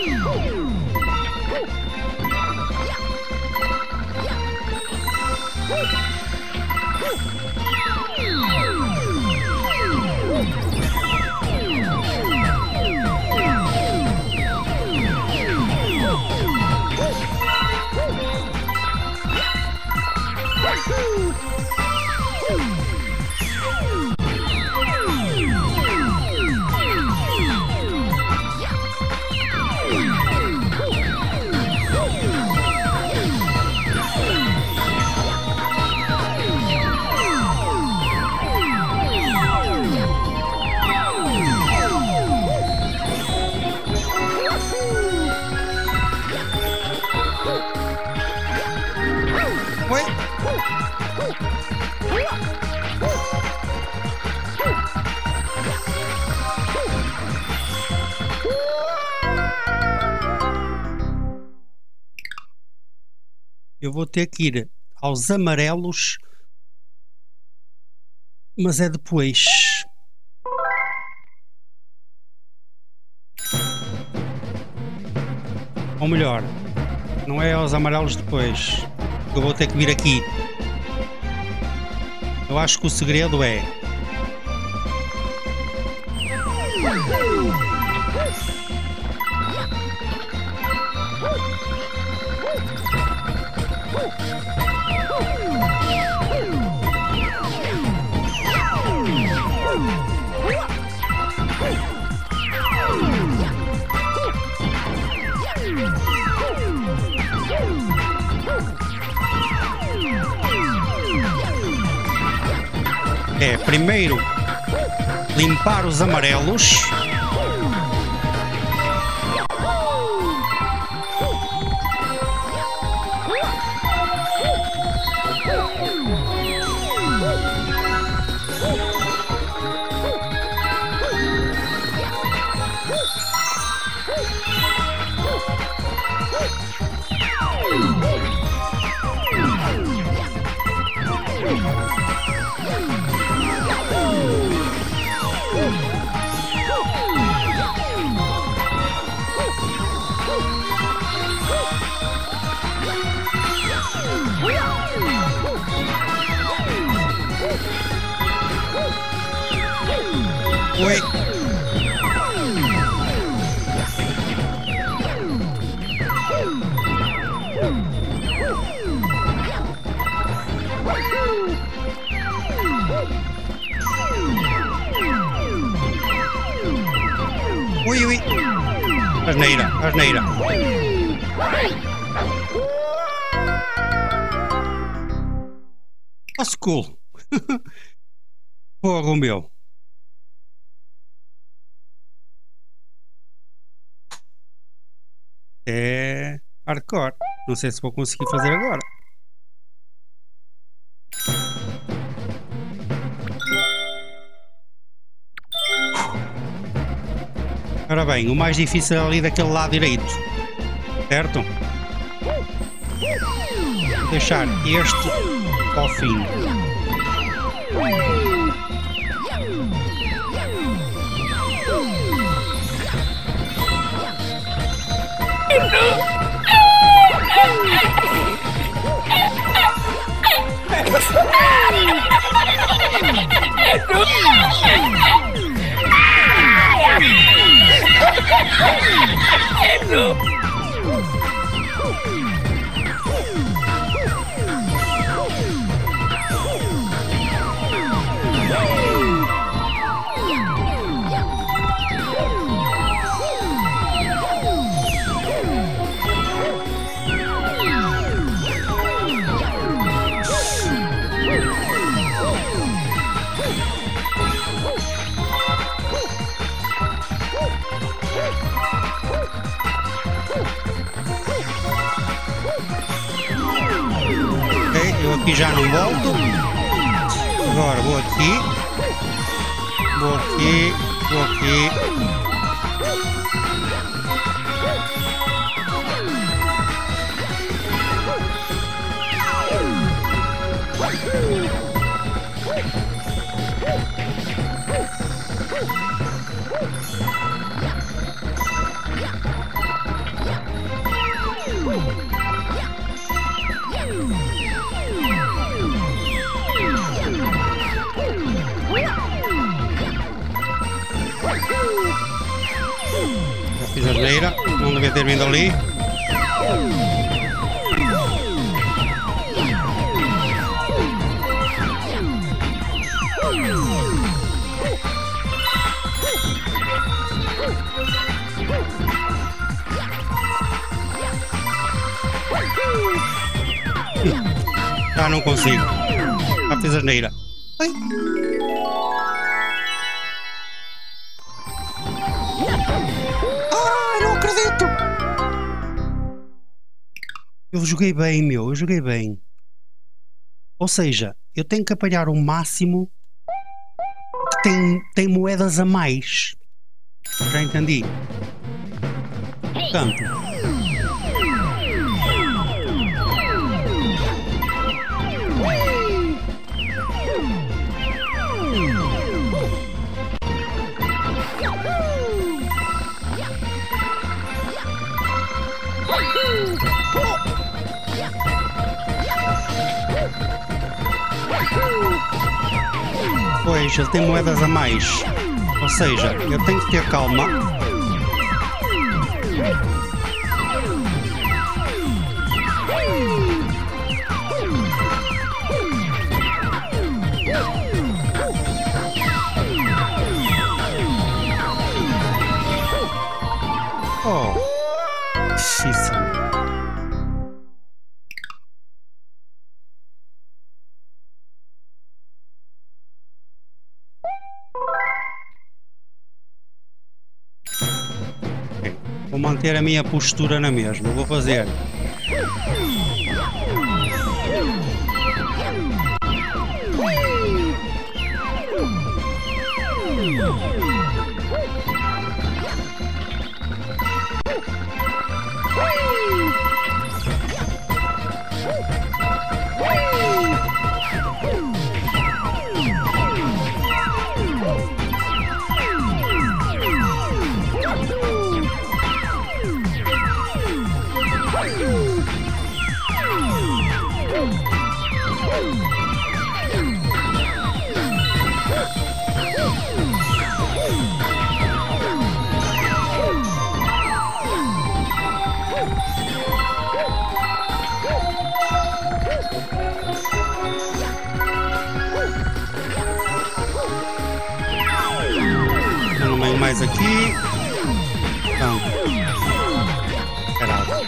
Oi? Eu vou ter que ir aos amarelos, mas é depois. Ou melhor, não é aos amarelos depois. Eu vou ter que vir aqui. Eu acho que o segredo é... É, primeiro limpar os amarelos. Ui. Ui, ui. Asneira, asneira. Oh, school. Porra, meu. É hardcore. Não sei se vou conseguir fazer agora. Ora bem, o mais difícil é ali daquele lado direito. Certo? Vou deixar este ao fim. Eu aqui já não volto. Agora vou aqui. Vou aqui. Vou aqui. Já fiz a asneira, não devia ter vindo ali. Já não consigo. Já fiz a asneira. Ai. Eu joguei bem, meu, eu joguei bem. Ou seja, eu tenho que apanhar o máximo que tem, tem moedas a mais. Já entendi. Portanto, pois, ele tem moedas a mais. Ou seja, eu tenho que ter calma. Oh, difícil. Vou manter a minha postura na mesma. Vou fazer. algo mais aqui. Não. Caralho.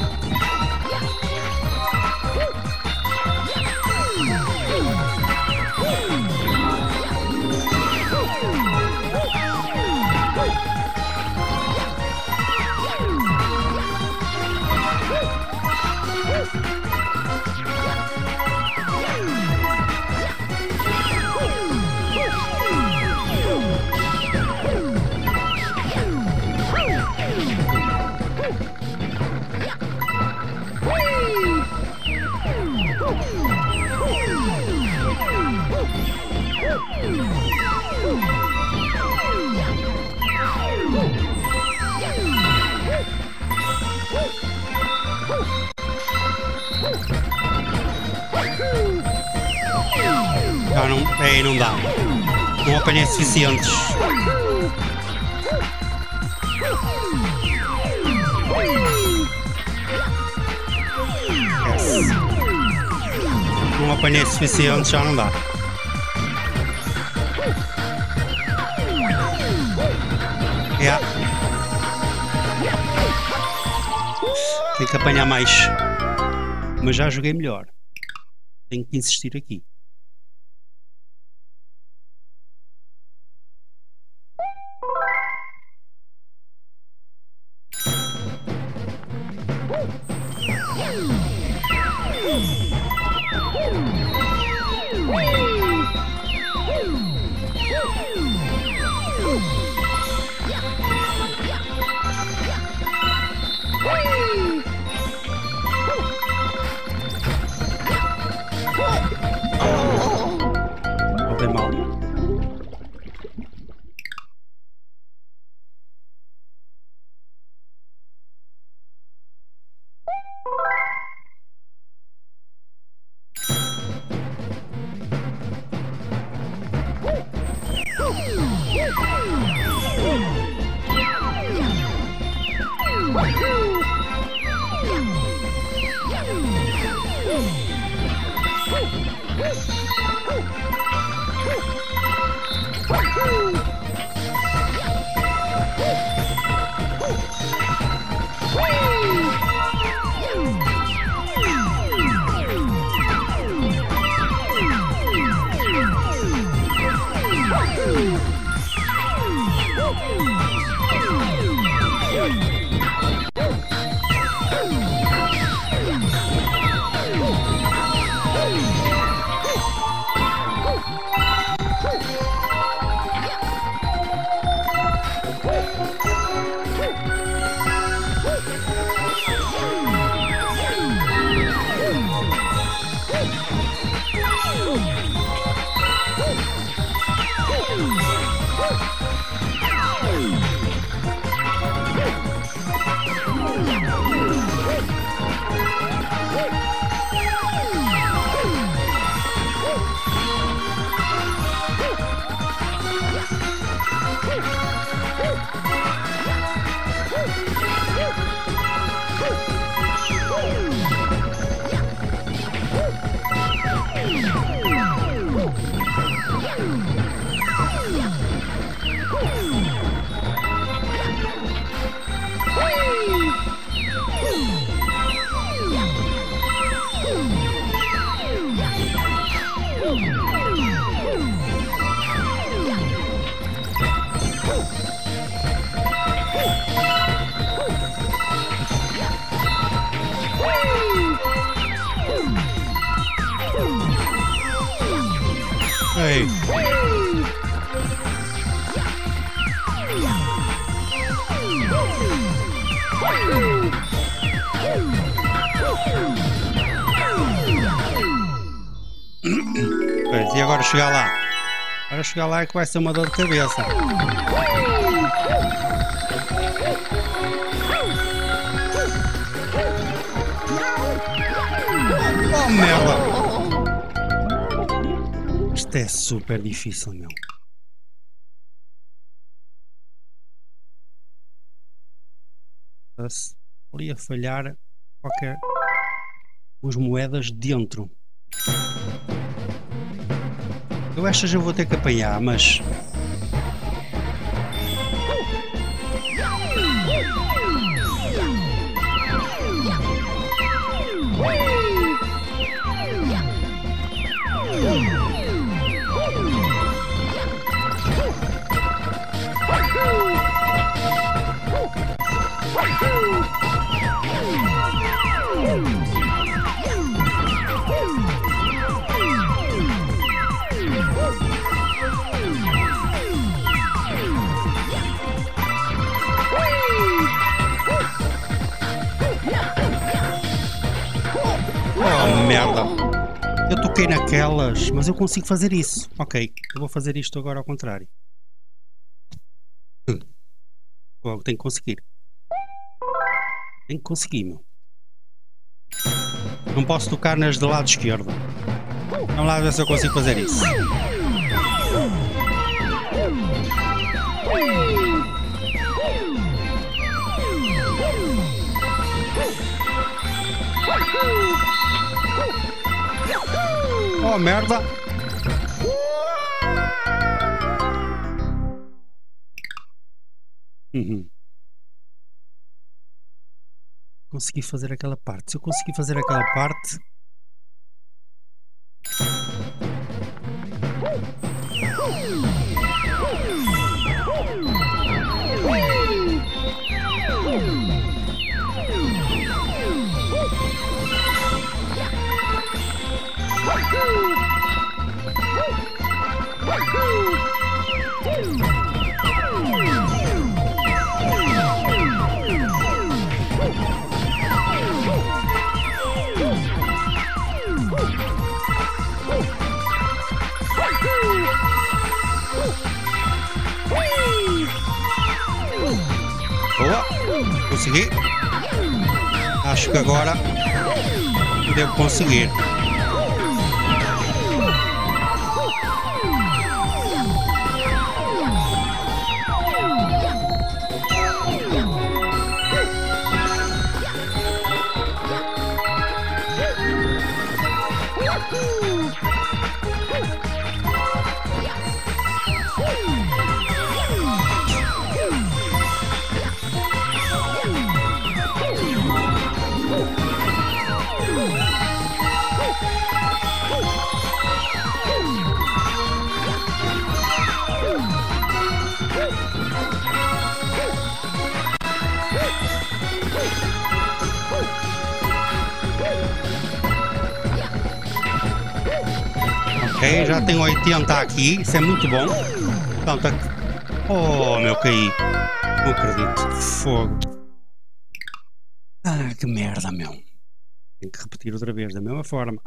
Ah, não, é, não dá. Não apanhei suficientes. Yes. Não apanhei suficientes, já não dá. Yeah. Tenho que apanhar mais. Mas já joguei melhor. Tenho que insistir aqui. Foi mal. Ei. Pois, e agora chegar lá? Agora chegar lá é que vai ser uma dor de cabeça. Oh, merda! Isto é super difícil, meu. Ali a falhar qualquer... As moedas dentro. Eu estas eu vou ter que apanhar, mas... merda. Eu toquei naquelas, mas eu consigo fazer isso. Ok, eu vou fazer isto agora ao contrário. Logo, tenho que conseguir. Tenho que conseguir, meu. Não posso tocar nas do lado esquerdo. Vamos lá ver se eu consigo fazer isso. Oh, merda! Uhum. Consegui fazer aquela parte. Se eu conseguir fazer aquela parte... Boa! Consegui! Acho que agora devo conseguir. Ok, já tenho oitenta aqui, isso é muito bom. Pronto, aqui. Oh, meu, caí. Não acredito. Fogo. Ah, que merda, meu. Tenho que repetir outra vez, da mesma forma.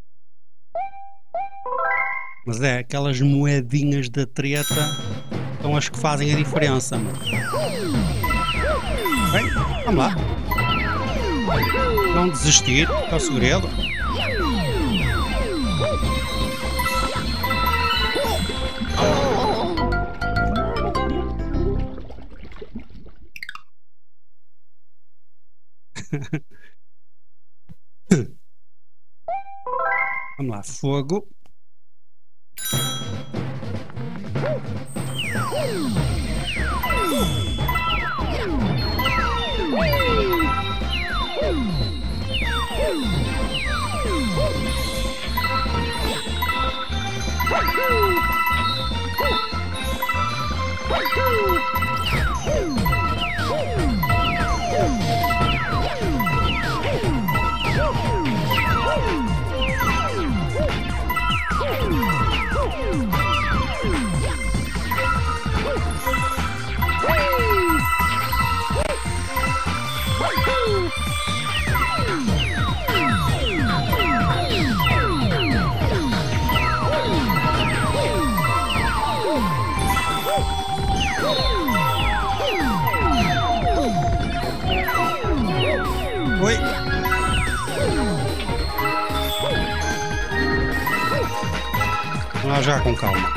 Mas é, aquelas moedinhas da treta são as que fazem a diferença, meu. Bem, vamos lá. Não desistir, é o segredo. Vamos lá, fogo. Oi. Vamos lá já com calma.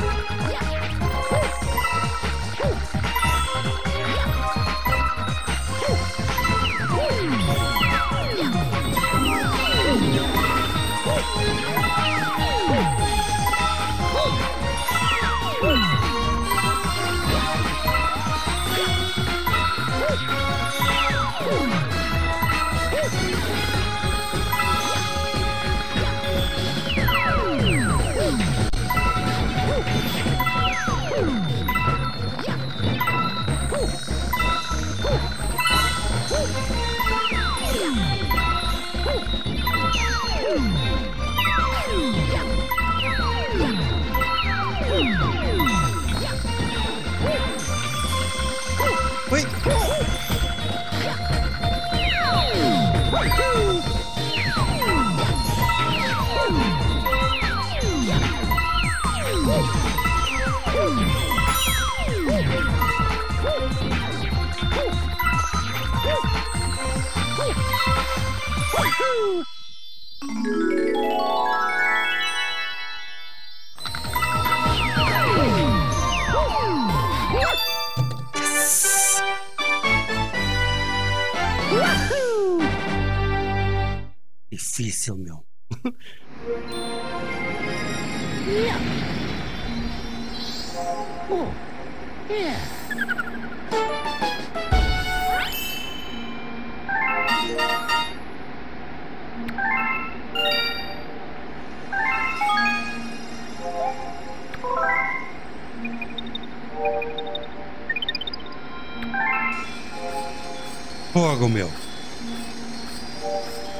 Oi. Difícil, meu. Yeah. Oh, yeah. Fogo, meu.